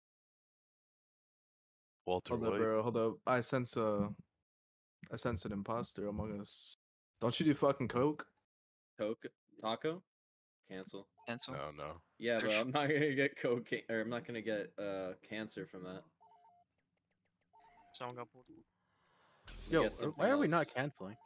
Walter Hold up, White. bro. Hold up. I sense an imposter among us. Don't you do fucking coke? Taco? Cancel. Cancel. No. Yeah, but I'm not gonna get cocaine, or I'm not gonna get cancer from that. Someone got pulled. Yo, Get something why are we not else. canceling?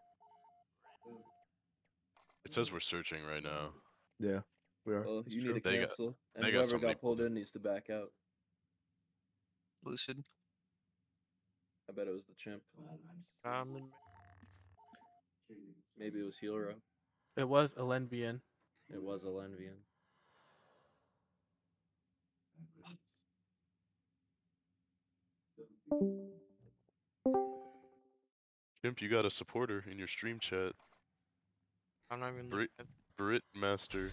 It says we're searching right now. Yeah, we are. Well, It's you true. need to They got- cancel, and they got whoever somebody got pulled pulled in needs to back out. Lucid. I bet it was the chimp. Um, Maybe it was Hero. It was a Lenvian. It was a Lenvian. Pimp, you got a supporter in your stream chat. I'm not even Brit, looking at Brit Master.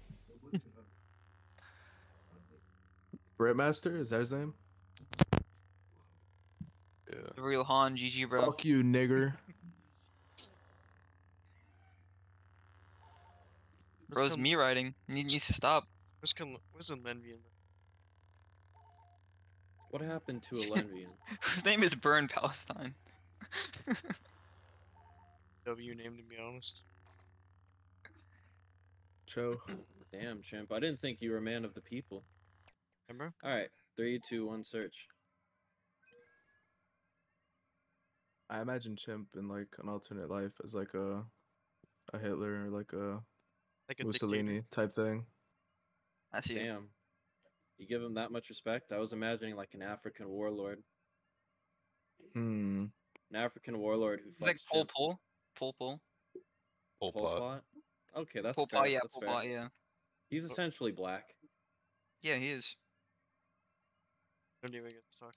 Britmaster, is that his name? Yeah. The real Han, GG, bro. Fuck you, nigger. Bro's me writing. Needs to stop. Where's the Lenvian? What happened to a Lenvian? His name is Burn Palestine. W name, to be honest. Cho. Damn, chimp. I didn't think you were a man of the people. Remember? Alright, 3, 2, 1, search. I imagine Chimp in like an alternate life as like a Hitler or like a Like a Mussolini type thing. I see. Damn. You give him that much respect? I was imagining like an African warlord. Hmm. An African warlord who He's like fucks Pol chimps. Pol. Pol Pol. Pol Pol Pot. Pot? Okay, that's Pol fair. Pot, yeah, That's Pol fair. Pot, yeah. He's essentially black. Yeah, he is. Don't even get to talk.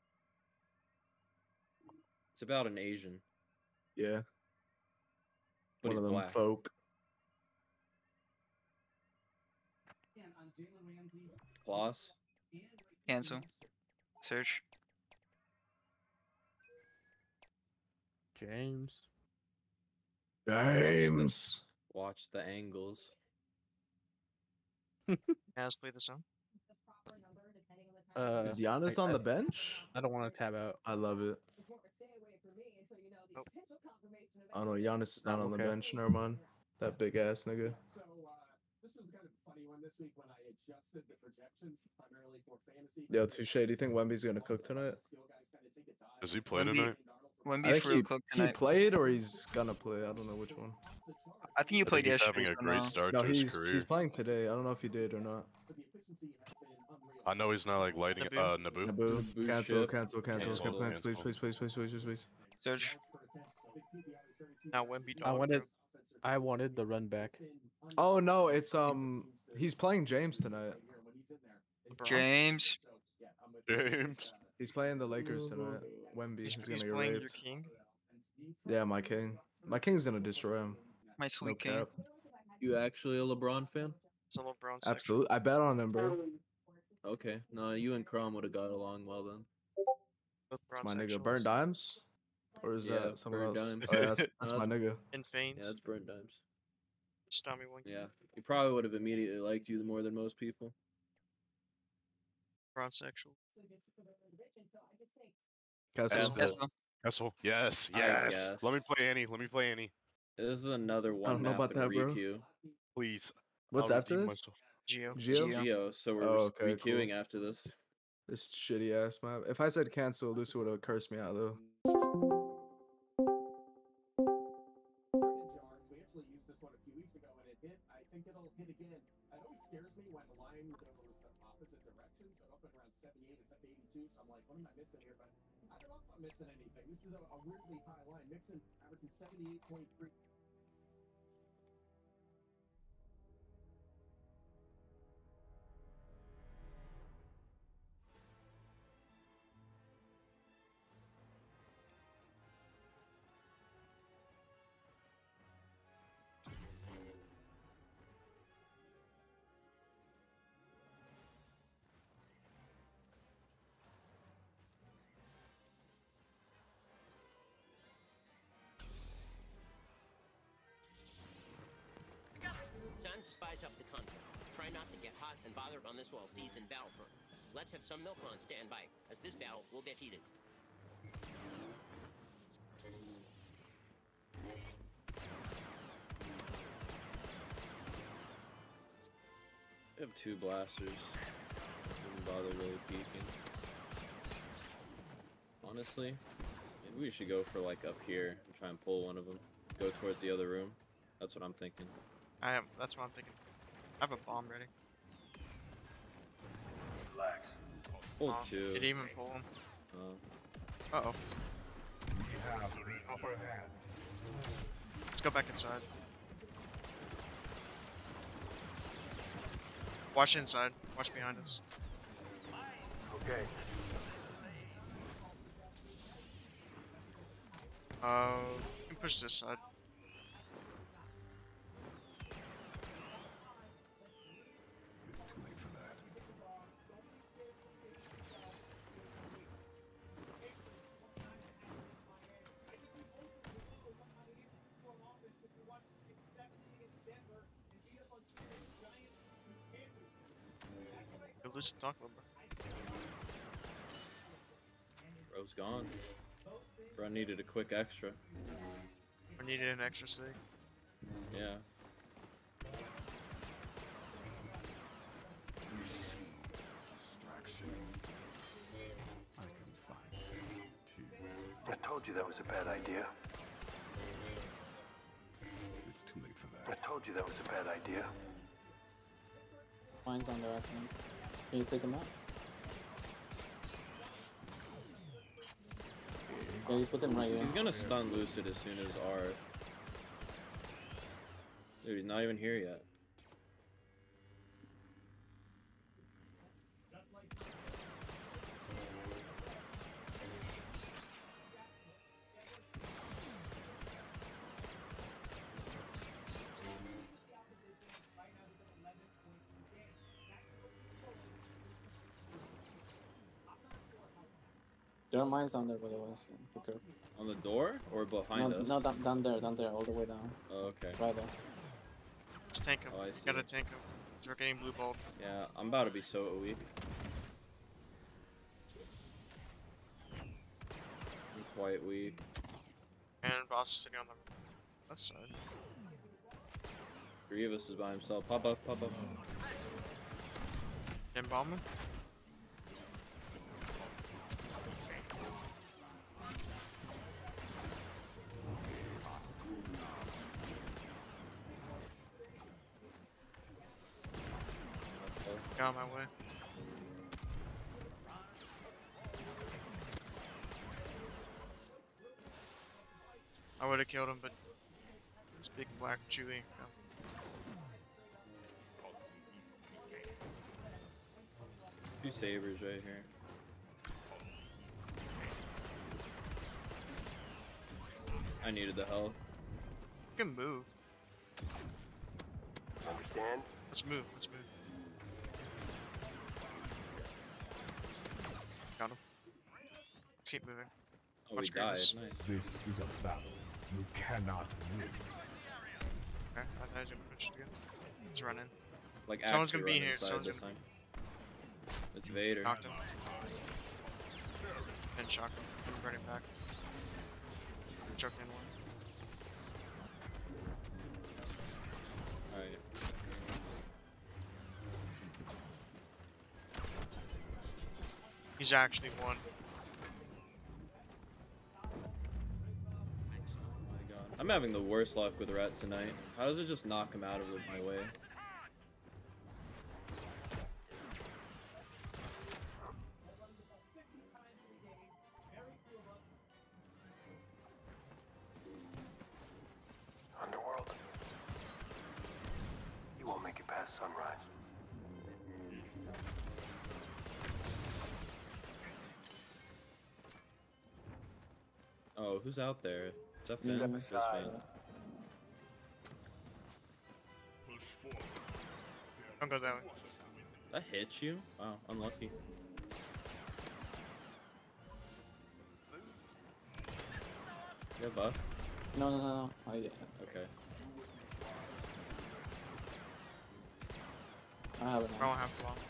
It's about an Asian, Yeah. but One he's of them black. folk. Plus, Cancel. Search. James. James. watch the angles. Has played the song. Is Giannis on the bench? I don't want to tab out. I love it. Nope. Oh no, Giannis is not on the Okay. bench. Never mind. That big ass nigga. Yo, Touche, do you think Wemby's gonna cook tonight? Does he play Wemby- tonight? I Wemby think for real he, cook he tonight. played or he's gonna play. I don't know which one. I think you I think played he's yesterday. having a so great no. start No, to his he's career. playing today. I don't know if he did or not. I know he's not like lighting Naboo? Naboo. Naboo, Naboo cancel, ship. cancel, cancel, Cancel, cancel, please, cancel. please. Search. Now Wemby I dog. wanted, bro. I wanted the run back. Oh no, it's he's playing James tonight. LeBron. James. James. He's playing the Lakers tonight. Wemby, He's, he's he's gonna get playing your raped. king. Yeah, my king. My king's gonna destroy him. My No sweet king. cap. You actually a LeBron fan? It's a LeBron section. Absolutely. I bet on him, bro. Okay. No, you and Crom would have got along well then. LeBron My nigga, sections. Burn Dimes? Or is Yeah, that someone Burn else? Dimes. Oh, yeah, that's, No, that's my that's- nigga. In Yeah, Fanes. that's Burn Dimes. Stommy one. Yeah. He probably would have immediately liked you more than most people. LeBron sexual. Castle. Castle. Castle. Castle. Yes. I Yes. Let me guess. play Annie. Let me play Annie. This is another one don't know map about in that, bro. requeue. Please. What's I'll after redeem this? myself. Geo. Geo? Geo. Geo, so we're Oh, okay, requeuing cool. after this. This shitty ass map. If I said cancel, Lucy would have cursed me out though. Time to spice up the conflict. Try not to get hot and bothered on this well-seasoned battlefront. Let's have some milk on standby, as this battle will get heated. We have two blasters. Didn't bother really peeking. Honestly, maybe we should go for like up here and try and pull one of them. Go towards the other room. That's what I'm thinking. I am. That's what I'm thinking. I have a bomb ready. Relax. Pull two. Did he even pull him? Oh. Uh-oh. We have the upper hand. Let's go back inside. Watch inside. Watch behind us. Okay. You can push this side. It's too late for that. You'll lose the dunk, bro. Bro's gone. Bro needed a quick extra. I needed an extra sig. Yeah. Distraction. I can find them too. told you that was a bad idea. It's too late for I told you that was a bad idea. Mine's on there, I think. Can you take him out? Yeah, you put him right here. He's gonna stun Lucid as soon as R. Dude, he's not even here yet. There are mines down there, by the way, so be careful. On the door or behind us? No, down there, all the way down. Oh, okay. Right there. Just tank him. Oh, I see. Gotta tank him. We're getting blue balled. Yeah, I'm about to be so weak. I'm quite weak. And boss is sitting on the left side. Grievous is by himself. Pop up, pop up. And bombing. Got on my way. I would have killed him, but this big black Chewie. Two sabers right here. I needed the health. You can move. Understand? Let's move. Let's move. Got him. Keep moving. Oh, Watch he died. Grievous. Nice. This is a battle. You cannot win. Okay, I thought I was gonna push it again. Let's run in. Like Someone's actually gonna be run here. inside Someone's this gonna. time. It's Vader. Knocked him. And shock him. I'm running back. Choke in one. Alright. He's actually won. Oh my god. I'm having the worst luck with Ret tonight. How does it just knock him out of my way? Underworld. You won't make it past sunrise. Oh, who's out there? Is that He's Finn? on the That's side. Finn. Don't go that way. That hit you? Wow, unlucky. You have buff? No. Okay. I have it I now. don't have the wall.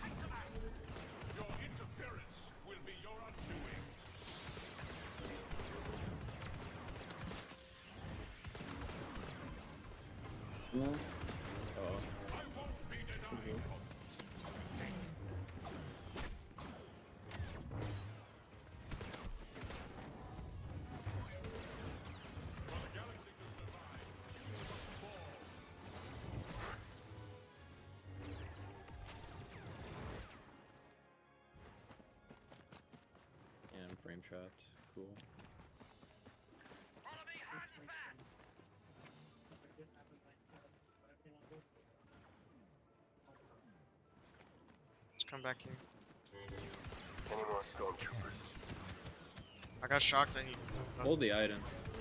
No. Uh-oh. Yeah, I'm frame trapped. Cool. Let's come back here. Any more stormtroopers? I got shocked. I need. Hold the item.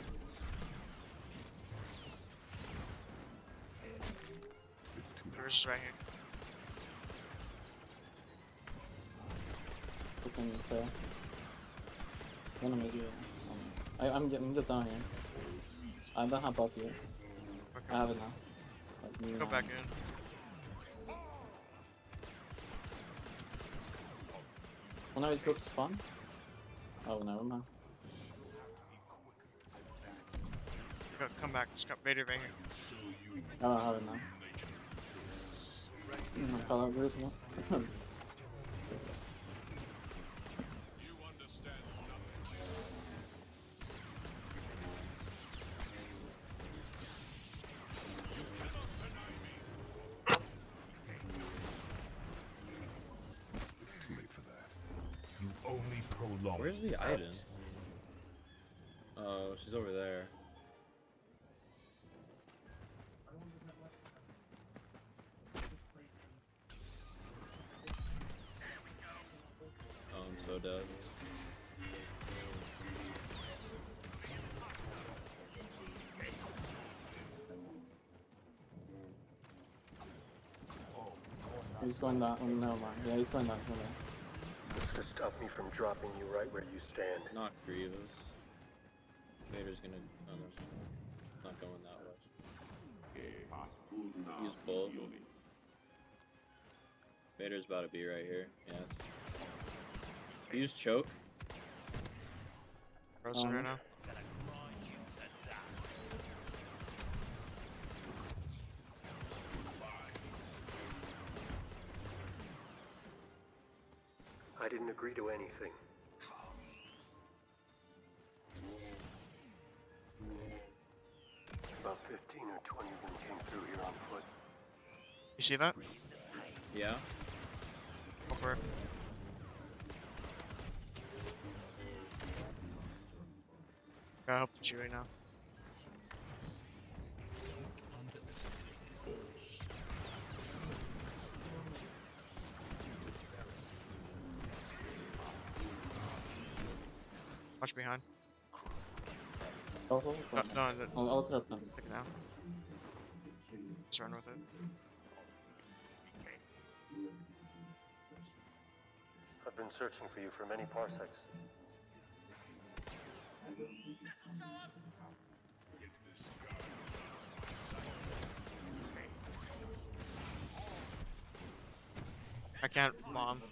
It's too There's just right here. Fucking fail. I'm gonna make you. I'm just down here. I don't have buff yet. Okay. I have it now. Like, Go back in. Oh no, he's go to spawn? Oh, never mind. Go, come back. Just got Vader right here. Oh, I have it now. I call out Bruce now. Where's the Iden? Oh, she's over there. Oh, I'm so dead. He's going that one. No, man. Yeah, he's going that one. It's to stop me from dropping you right where you stand. Not Grievous. Vader's gonna. Oh, no. Not going that way. Use both. Vader's about to be right here. Yeah. Use choke. Frozen right now. I didn't agree to anything. About 15 or 20 of them came through here on foot. You see that? Yeah. Over. Gotta help the Chewie now. Watch behind. Oh, No, I'll look it up now. Take it now. Just run with it. I've been searching for you for many parsecs. I can't bomb.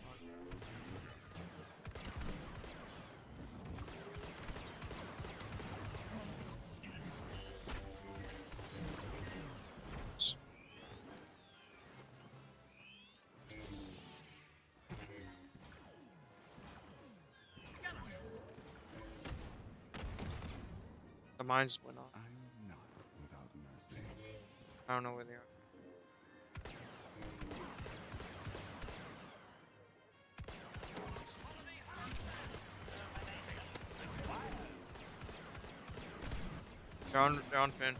The mines went off. I'm not without mercy. I don't know where they are. They're on Finn.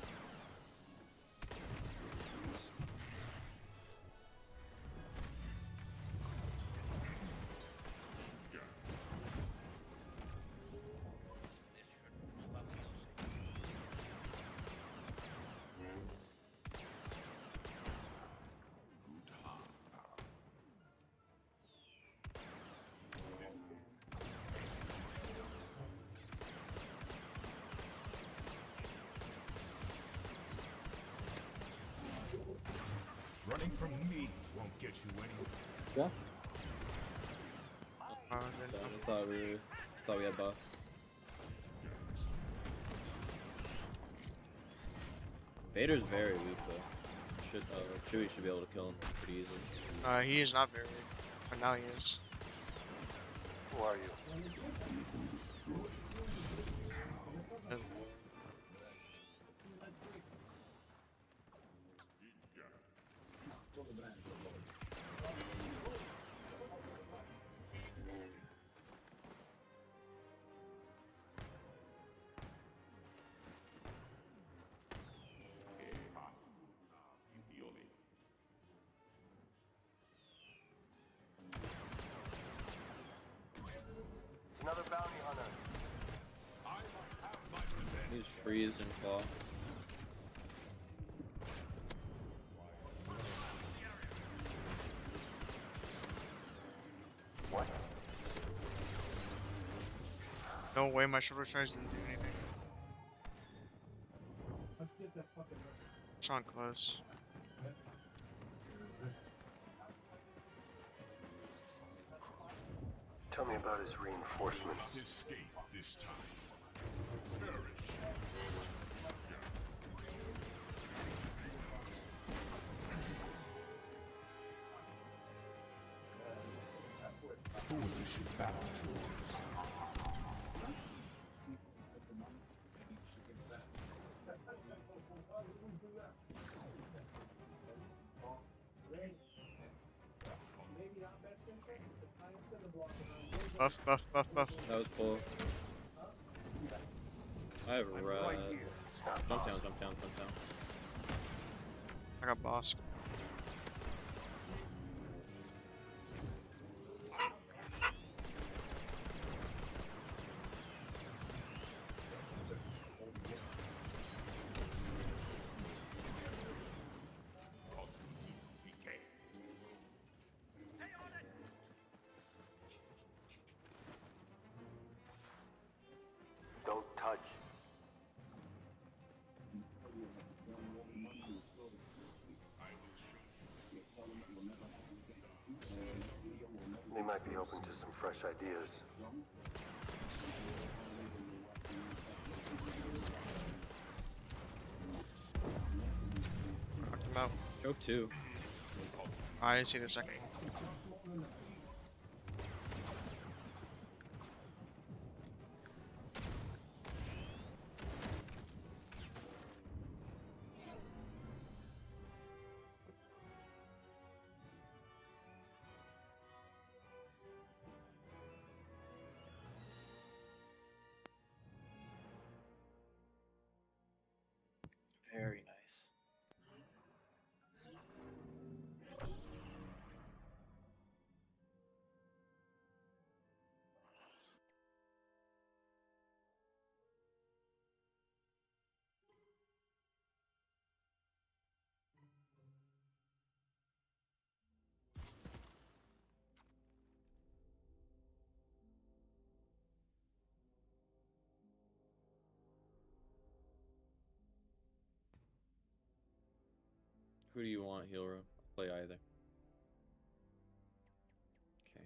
Running from me won't get you anywhere. Yeah. I thought we had buff. Vader's very weak though. Chewie should be able to kill him pretty easily. He is not very weak, but now he is. Who are you? Another bounty hunter. Use freeze and claw. What? No way, my shoulder charge didn't do anything. It's on close. Tell me about his reinforcements. Escape this time. Foolish battle droids. Maybe our best interest, but I instead of blocking Buff, buff, buff, buff. That was pull. I have jump down, jump down, jump down. I got boss. Don't touch. They might be open to some fresh ideas. Knocked him out. Choke 2. I didn't see the second. Very nice. Who do you want, Hero? Play either. Okay.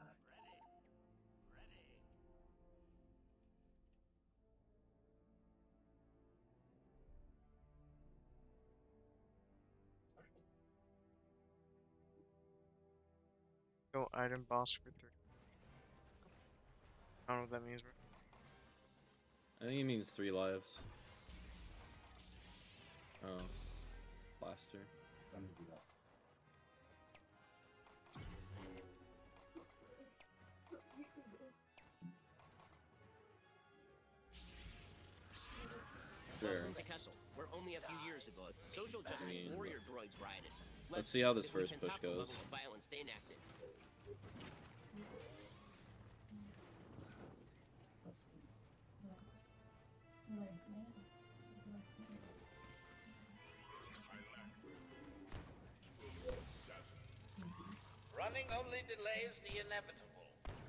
Go item boss for 30. I don't know what that means, bro. I think it means 3 lives. Oh. Blaster. Sure. Welcome to Kessel, where only a few years ago, social justice warrior droids rioted. Let's see how this if we first can push top the goes. level of violence they enacted. Running only delays the inevitable.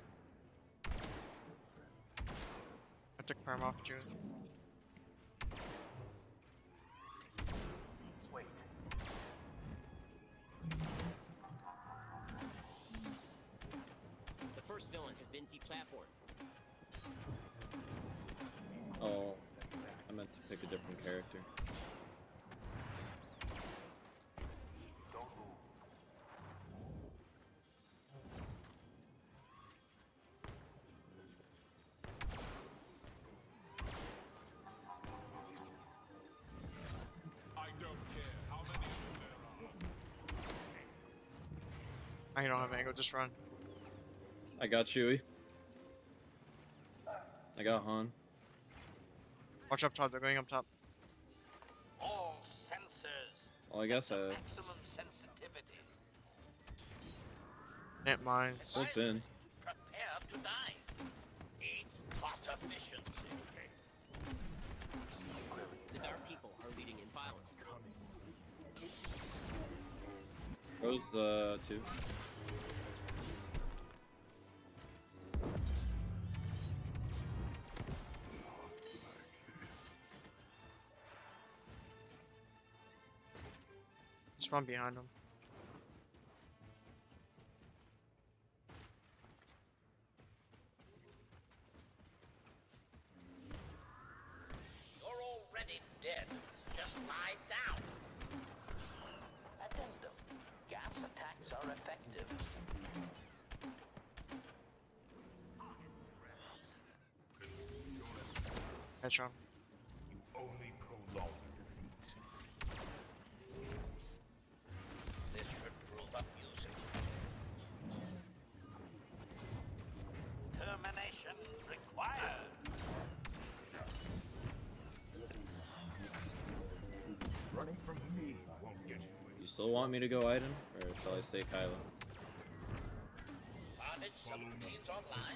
I took perm off June. Wait. The first villain has been deplatformed. Oh, I meant to pick a different character. I don't have angle, just run. I got Chewie. I got Han. Watch up top, they're going up top. All sensors. Well, I guess I Maximum sensitivity. Net mines. hold Finn. Prepare to die. Eat hotter missions. The Dark People are leading in violence. Rose 2. Just run behind them. You're already dead. Just lie down. Addendum. Gas attacks are effective. Headshot. Only prolong defeat. This should prove amusing. still want me to go Iden, or shall I stay Kylo? Bondage subroutines online.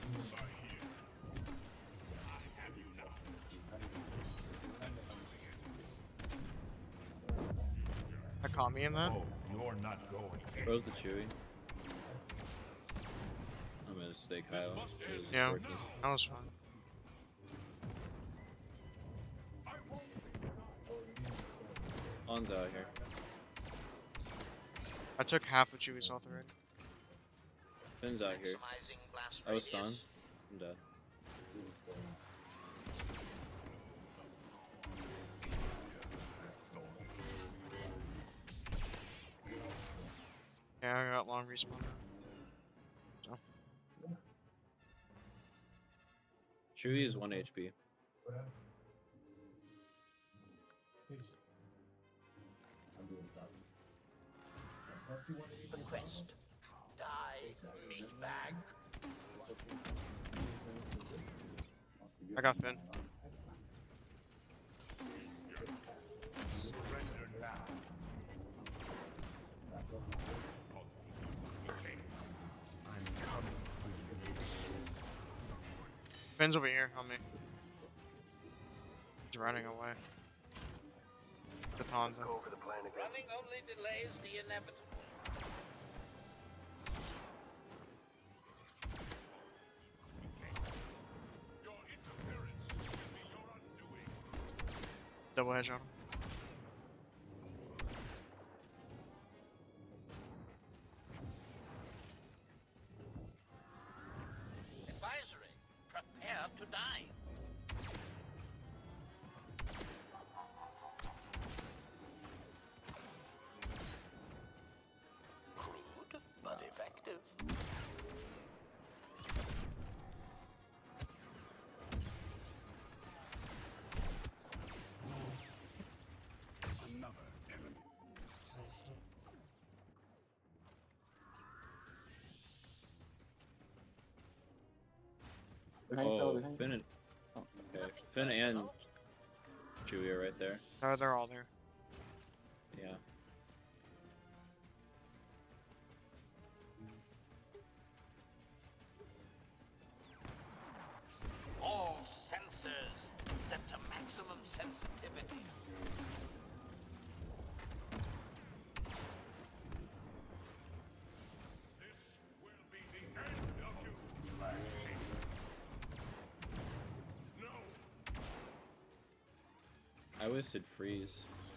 I caught me in that. Oh, you're not going. Throws the Chewie. I'm gonna stay Kylo. 'cause it's Yeah, working. that was fun. Han's out here. I took half of Chewie's health already. Finn's out here. I was stunned. I'm dead. Yeah, I got long respawn now. So. Chewie is 1 HP. Request. Die, meat bag. I got Finn. Finn's over here on me. He's running away. The Tonza. Go for the plan again. Running only delays the inevitable. Double hedge on him. Advisory. Prepare to die. Crude, but effective. Behind you, Oh, behind you. Finn and okay, Finn and Chewie are right there. They're all there. Yeah. All sensors set to maximum sensitivity. I wasted freeze.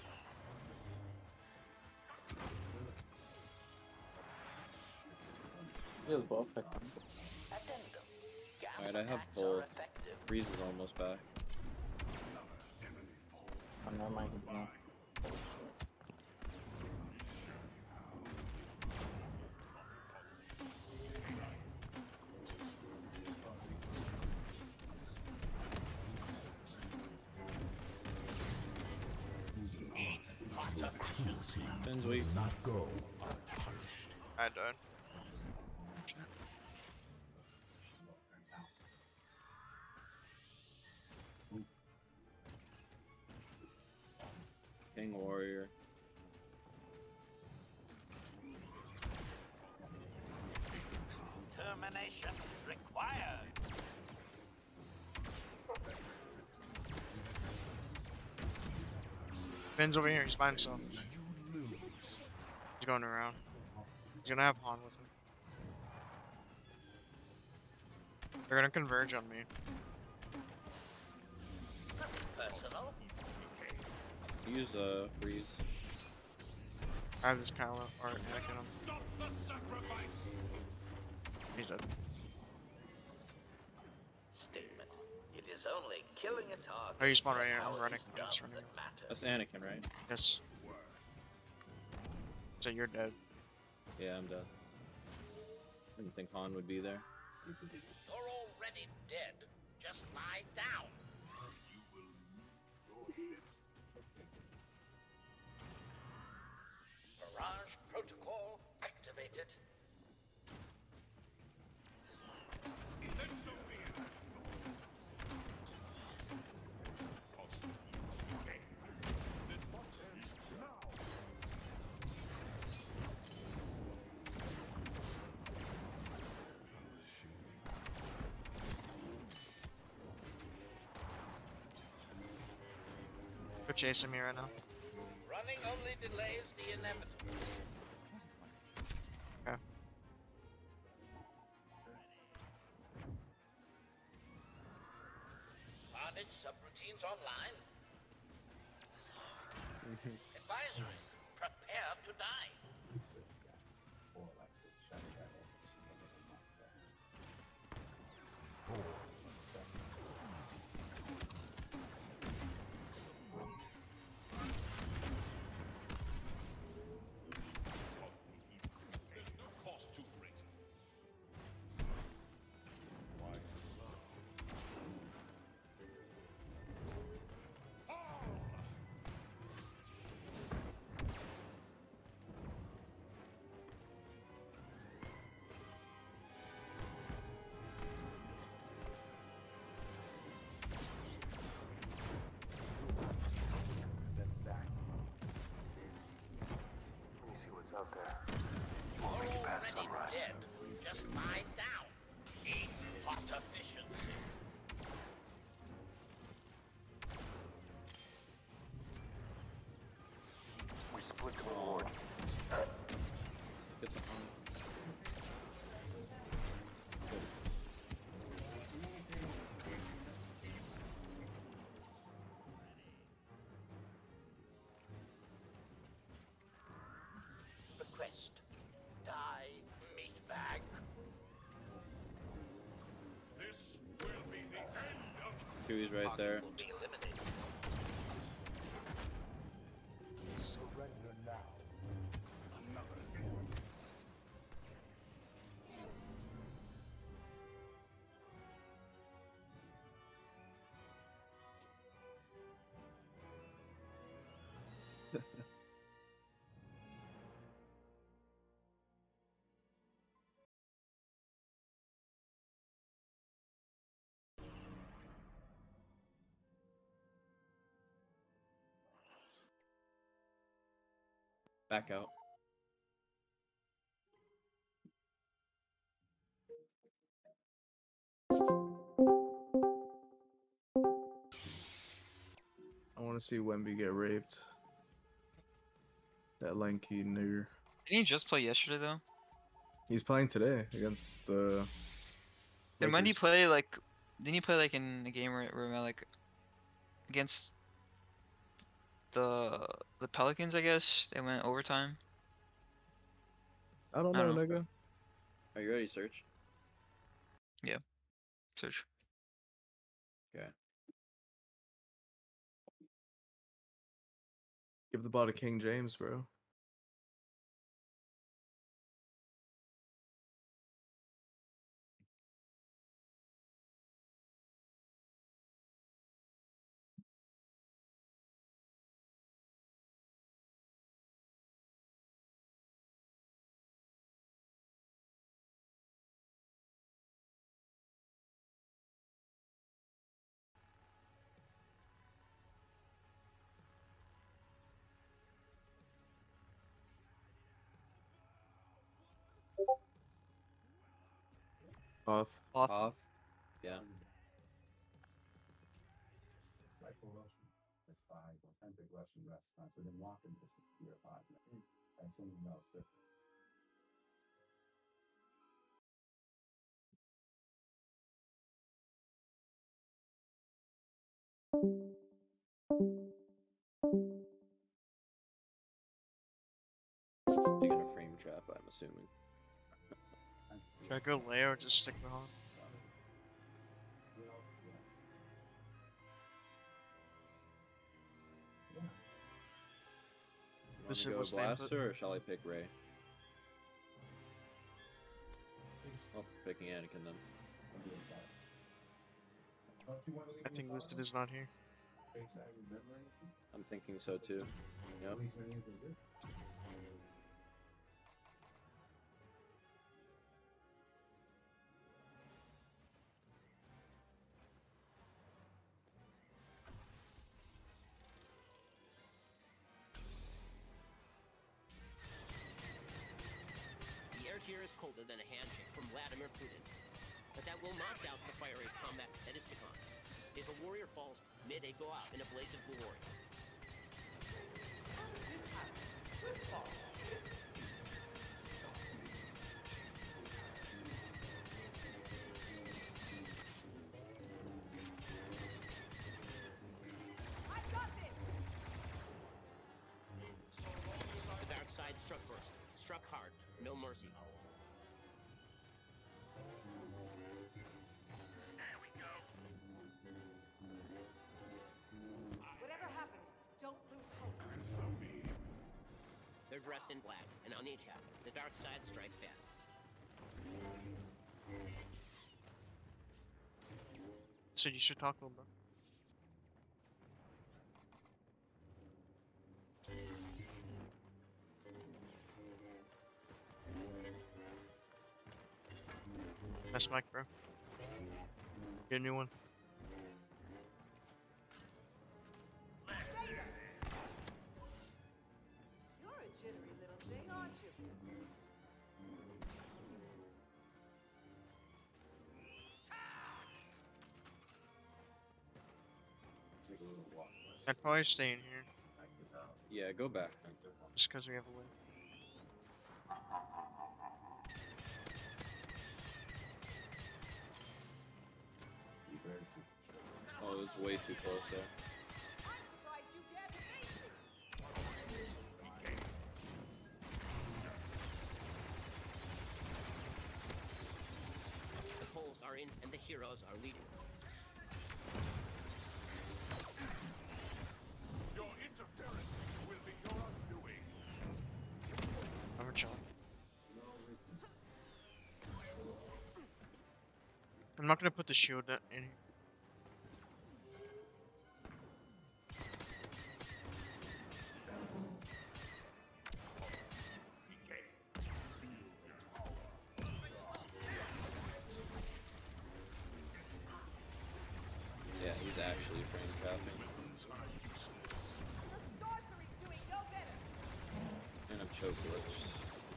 He has buff, I think. Alright, I have both. Freeze is almost back. Oh, never mind. No. Finn's weak. Not go. I died. King Warrior. Termination required. Finn's over here. He's by himself. He's going around. He's gonna have Han with him. They're gonna converge on me. Personal. Use freeze. I have this Kylo or Anakin on. He's dead. Statement. It is only killing a target. Oh, you spawned right here. how I'm it running. is I'm done just running. that matters. That's Anakin, right? Yes. So you're dead. Yeah, I'm dead. Didn't think Han would be there. You're already dead. Just lie down. Barrage protocol activated. They're chasing me right now. Running only delays the inevitable. Okay. Carnage subroutines online. Advisory. Prepare to die. Let me see what's out there. Won't make it past sunrise. Dead. Just lie down. Eat pot efficiency. We split the reward. Get the phone. Good. Request. Die, meatbag. This will be the end of Chewie's right there. Will be eliminated. Surrender now. Another kill. Back out. I want to see Wemby get raped. That lanky nigger. Didn't he just play yesterday though? He's playing today against the. Then when did he Lakers. play like? Didn't he play like in a game where like against the Pelicans? I guess they went overtime. I don't I know, don't nigga. Are you ready, Search? Yeah. Search. Okay. Give the ball to King James, bro. Off. Off. Yeah. Rifle Russian. S5, authentic Russian restaurants within walking distance to your apartment. I assume you know, sir. You're gonna frame trap, I'm assuming. Should I go Leo or just stick behind? You This wanna shit go was the input. Blaster or shall I pick Ray? Well, picking Anakin then. I think Lucid is not here. I'm thinking so too. Yep. The air here is colder than a handshake from Vladimir Putin. But that will not douse the fiery combat that is to come. If a warrior falls, may they go out in a blaze of glory. The dark side struck first. Struck hard. No mercy. Whatever happens, don't lose hope. They're dressed in black, and on each hat, the dark side strikes back. So you should talk a little bit. Best mic, bro. Get a new one. You're a jittery little thing, aren't you? I'd probably stay in here. Yeah, go back. Just because we have a win. Oh, it's way too close there. The poles are in, and the heroes are leading. Your interference will be your undoing. I'm chilling. I'm not gonna put the shield in here. Yeah, he's actually frame trapping. Sorcery's doing no better. And I'm choke glitched.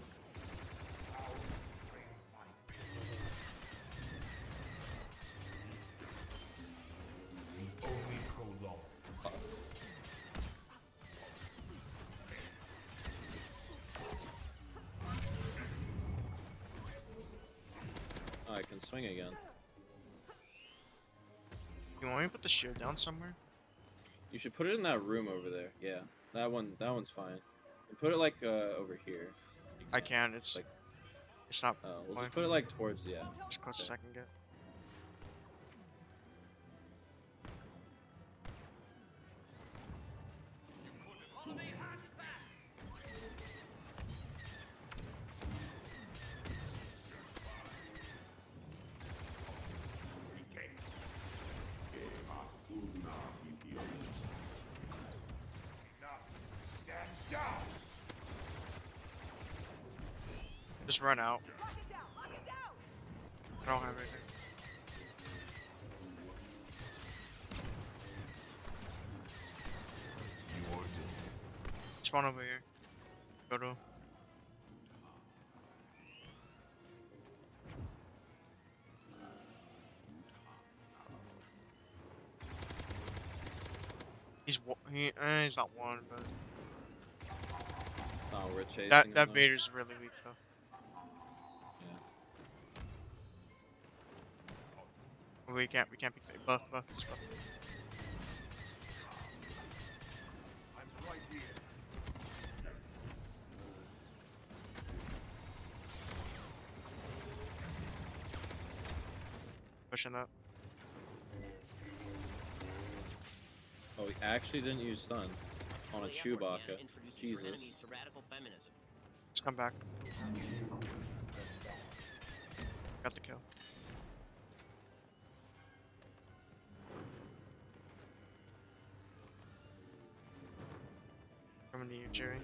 Only prolong. Oh, I can swing again. You want me to put the shield down somewhere? You should put it in that room over there. Yeah, that one's fine. And put it like over here. I can. It's like it's not. we'll just put it like towards as close as I can get. Stand down. Just run out. Lock it down. Lock it down. I don't have anything. Spawn over here. Go to him. He's not one, but Oh, we're chasing that him, though? Vader's really weak though. Yeah. We can't be buff. Just buff. I'm right here. Pushing that. Oh, we actually didn't use stun on a Chewbacca. Jesus. Enemies to radical feminism. Let's come back. Got the kill. Coming to you, Jerry.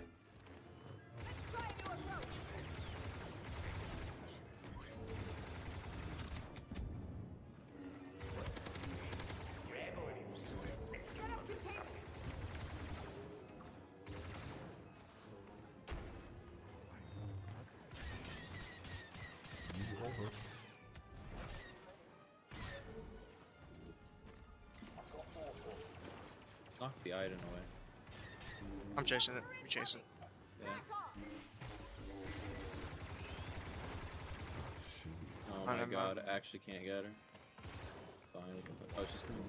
Knock the item away. I'm chasing it. We chase it. Oh Oh, my never god, mind. I actually can't get her. Fine, we can oh, it's just coming.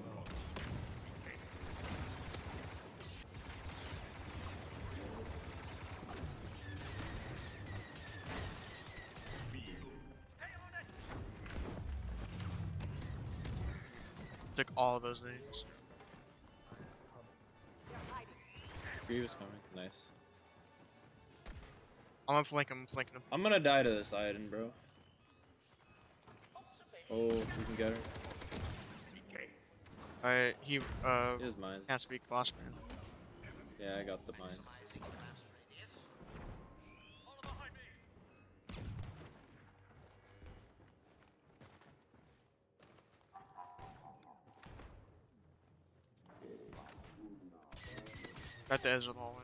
Took all those nades. Grievous coming. Nice. I'm gonna flank him. I'm flanking him. I'm gonna die to this Iden, bro. Oh, we can get her. Alright, he Here's mine. can't speak boss man. Yeah, I got the mines. At the edge of the hallway.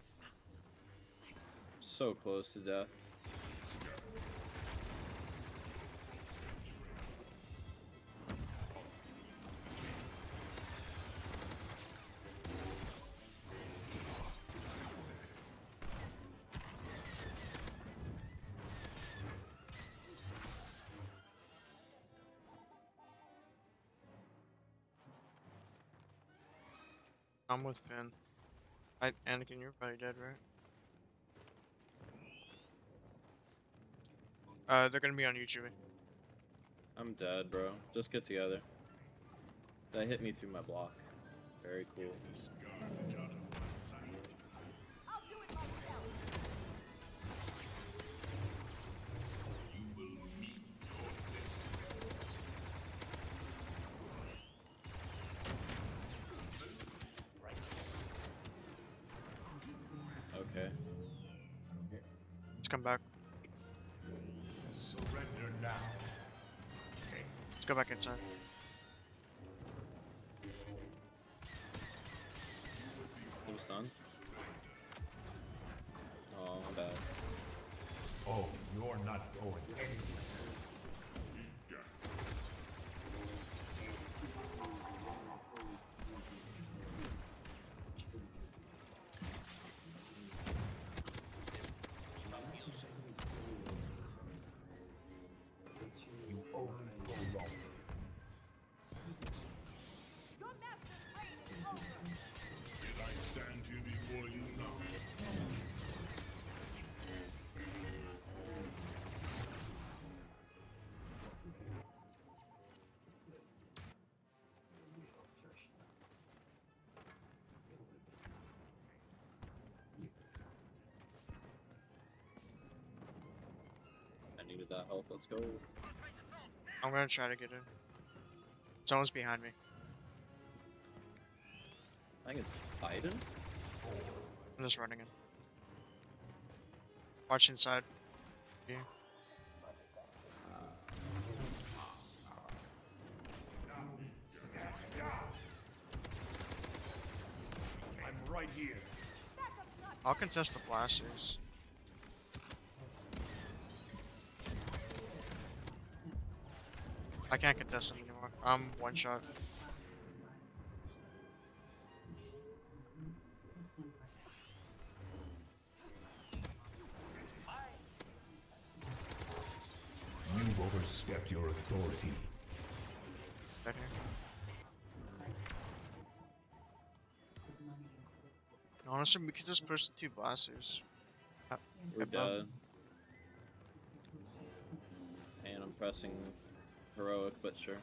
So close to death. I'm with Finn. Anakin, you're probably dead, right? They're gonna be on YouTube. I'm dead, bro. Just get together. That hit me through my block. Very cool. Okay. Let's come back. Surrender now. Let's go back inside. He was stunned. Oh, my bad. Oh, you're not going anywhere. You only go wrong. Your master's reign is over. Did I stand here before you now? I needed that health. Let's go. I'm gonna try to get in. Someone's behind me. I think it's Biden. I'm just running in. Watch inside. Yeah. I'm right here. I'll contest the blasters. I can't contest them anymore. I'm one shot. You've overstepped your authority. Right here. Honestly, we could just push the two blasters. We're Above. dead. And I'm pressing heroic, but sure.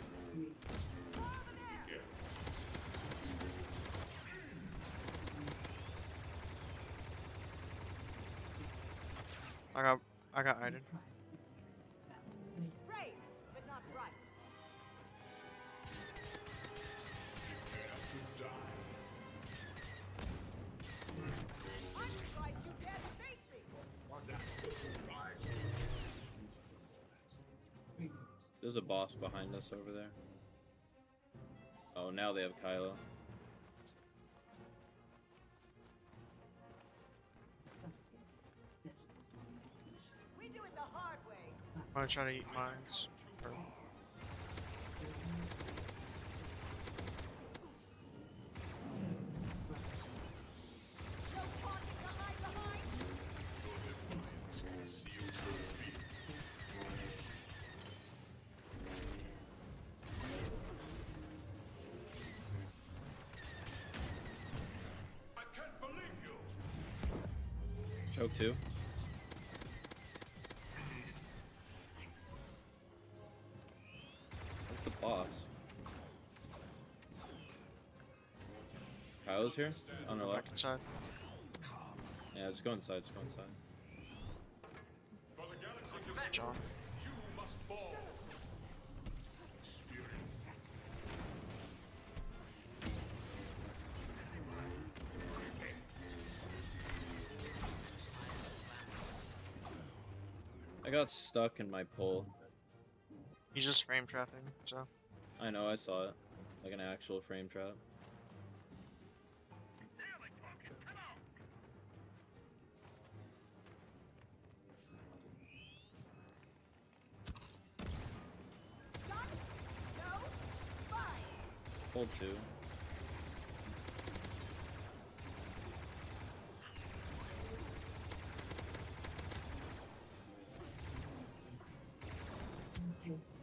I got Iden. Brave, but not right. I'm surprised you dare to face me. There's a boss behind us over there. Oh, now they have Kylo. We do it the hard way. I'm gonna try to eat mines. No talking to hide behind. Choke 2. Where's the boss? Kyle's here? On our Go back left. inside. Yeah, just go inside, just go inside. John. I got stuck in my pull. He's just frame trapping, so. I know, I saw it. Like an actual frame trap. Hold 2. Yes.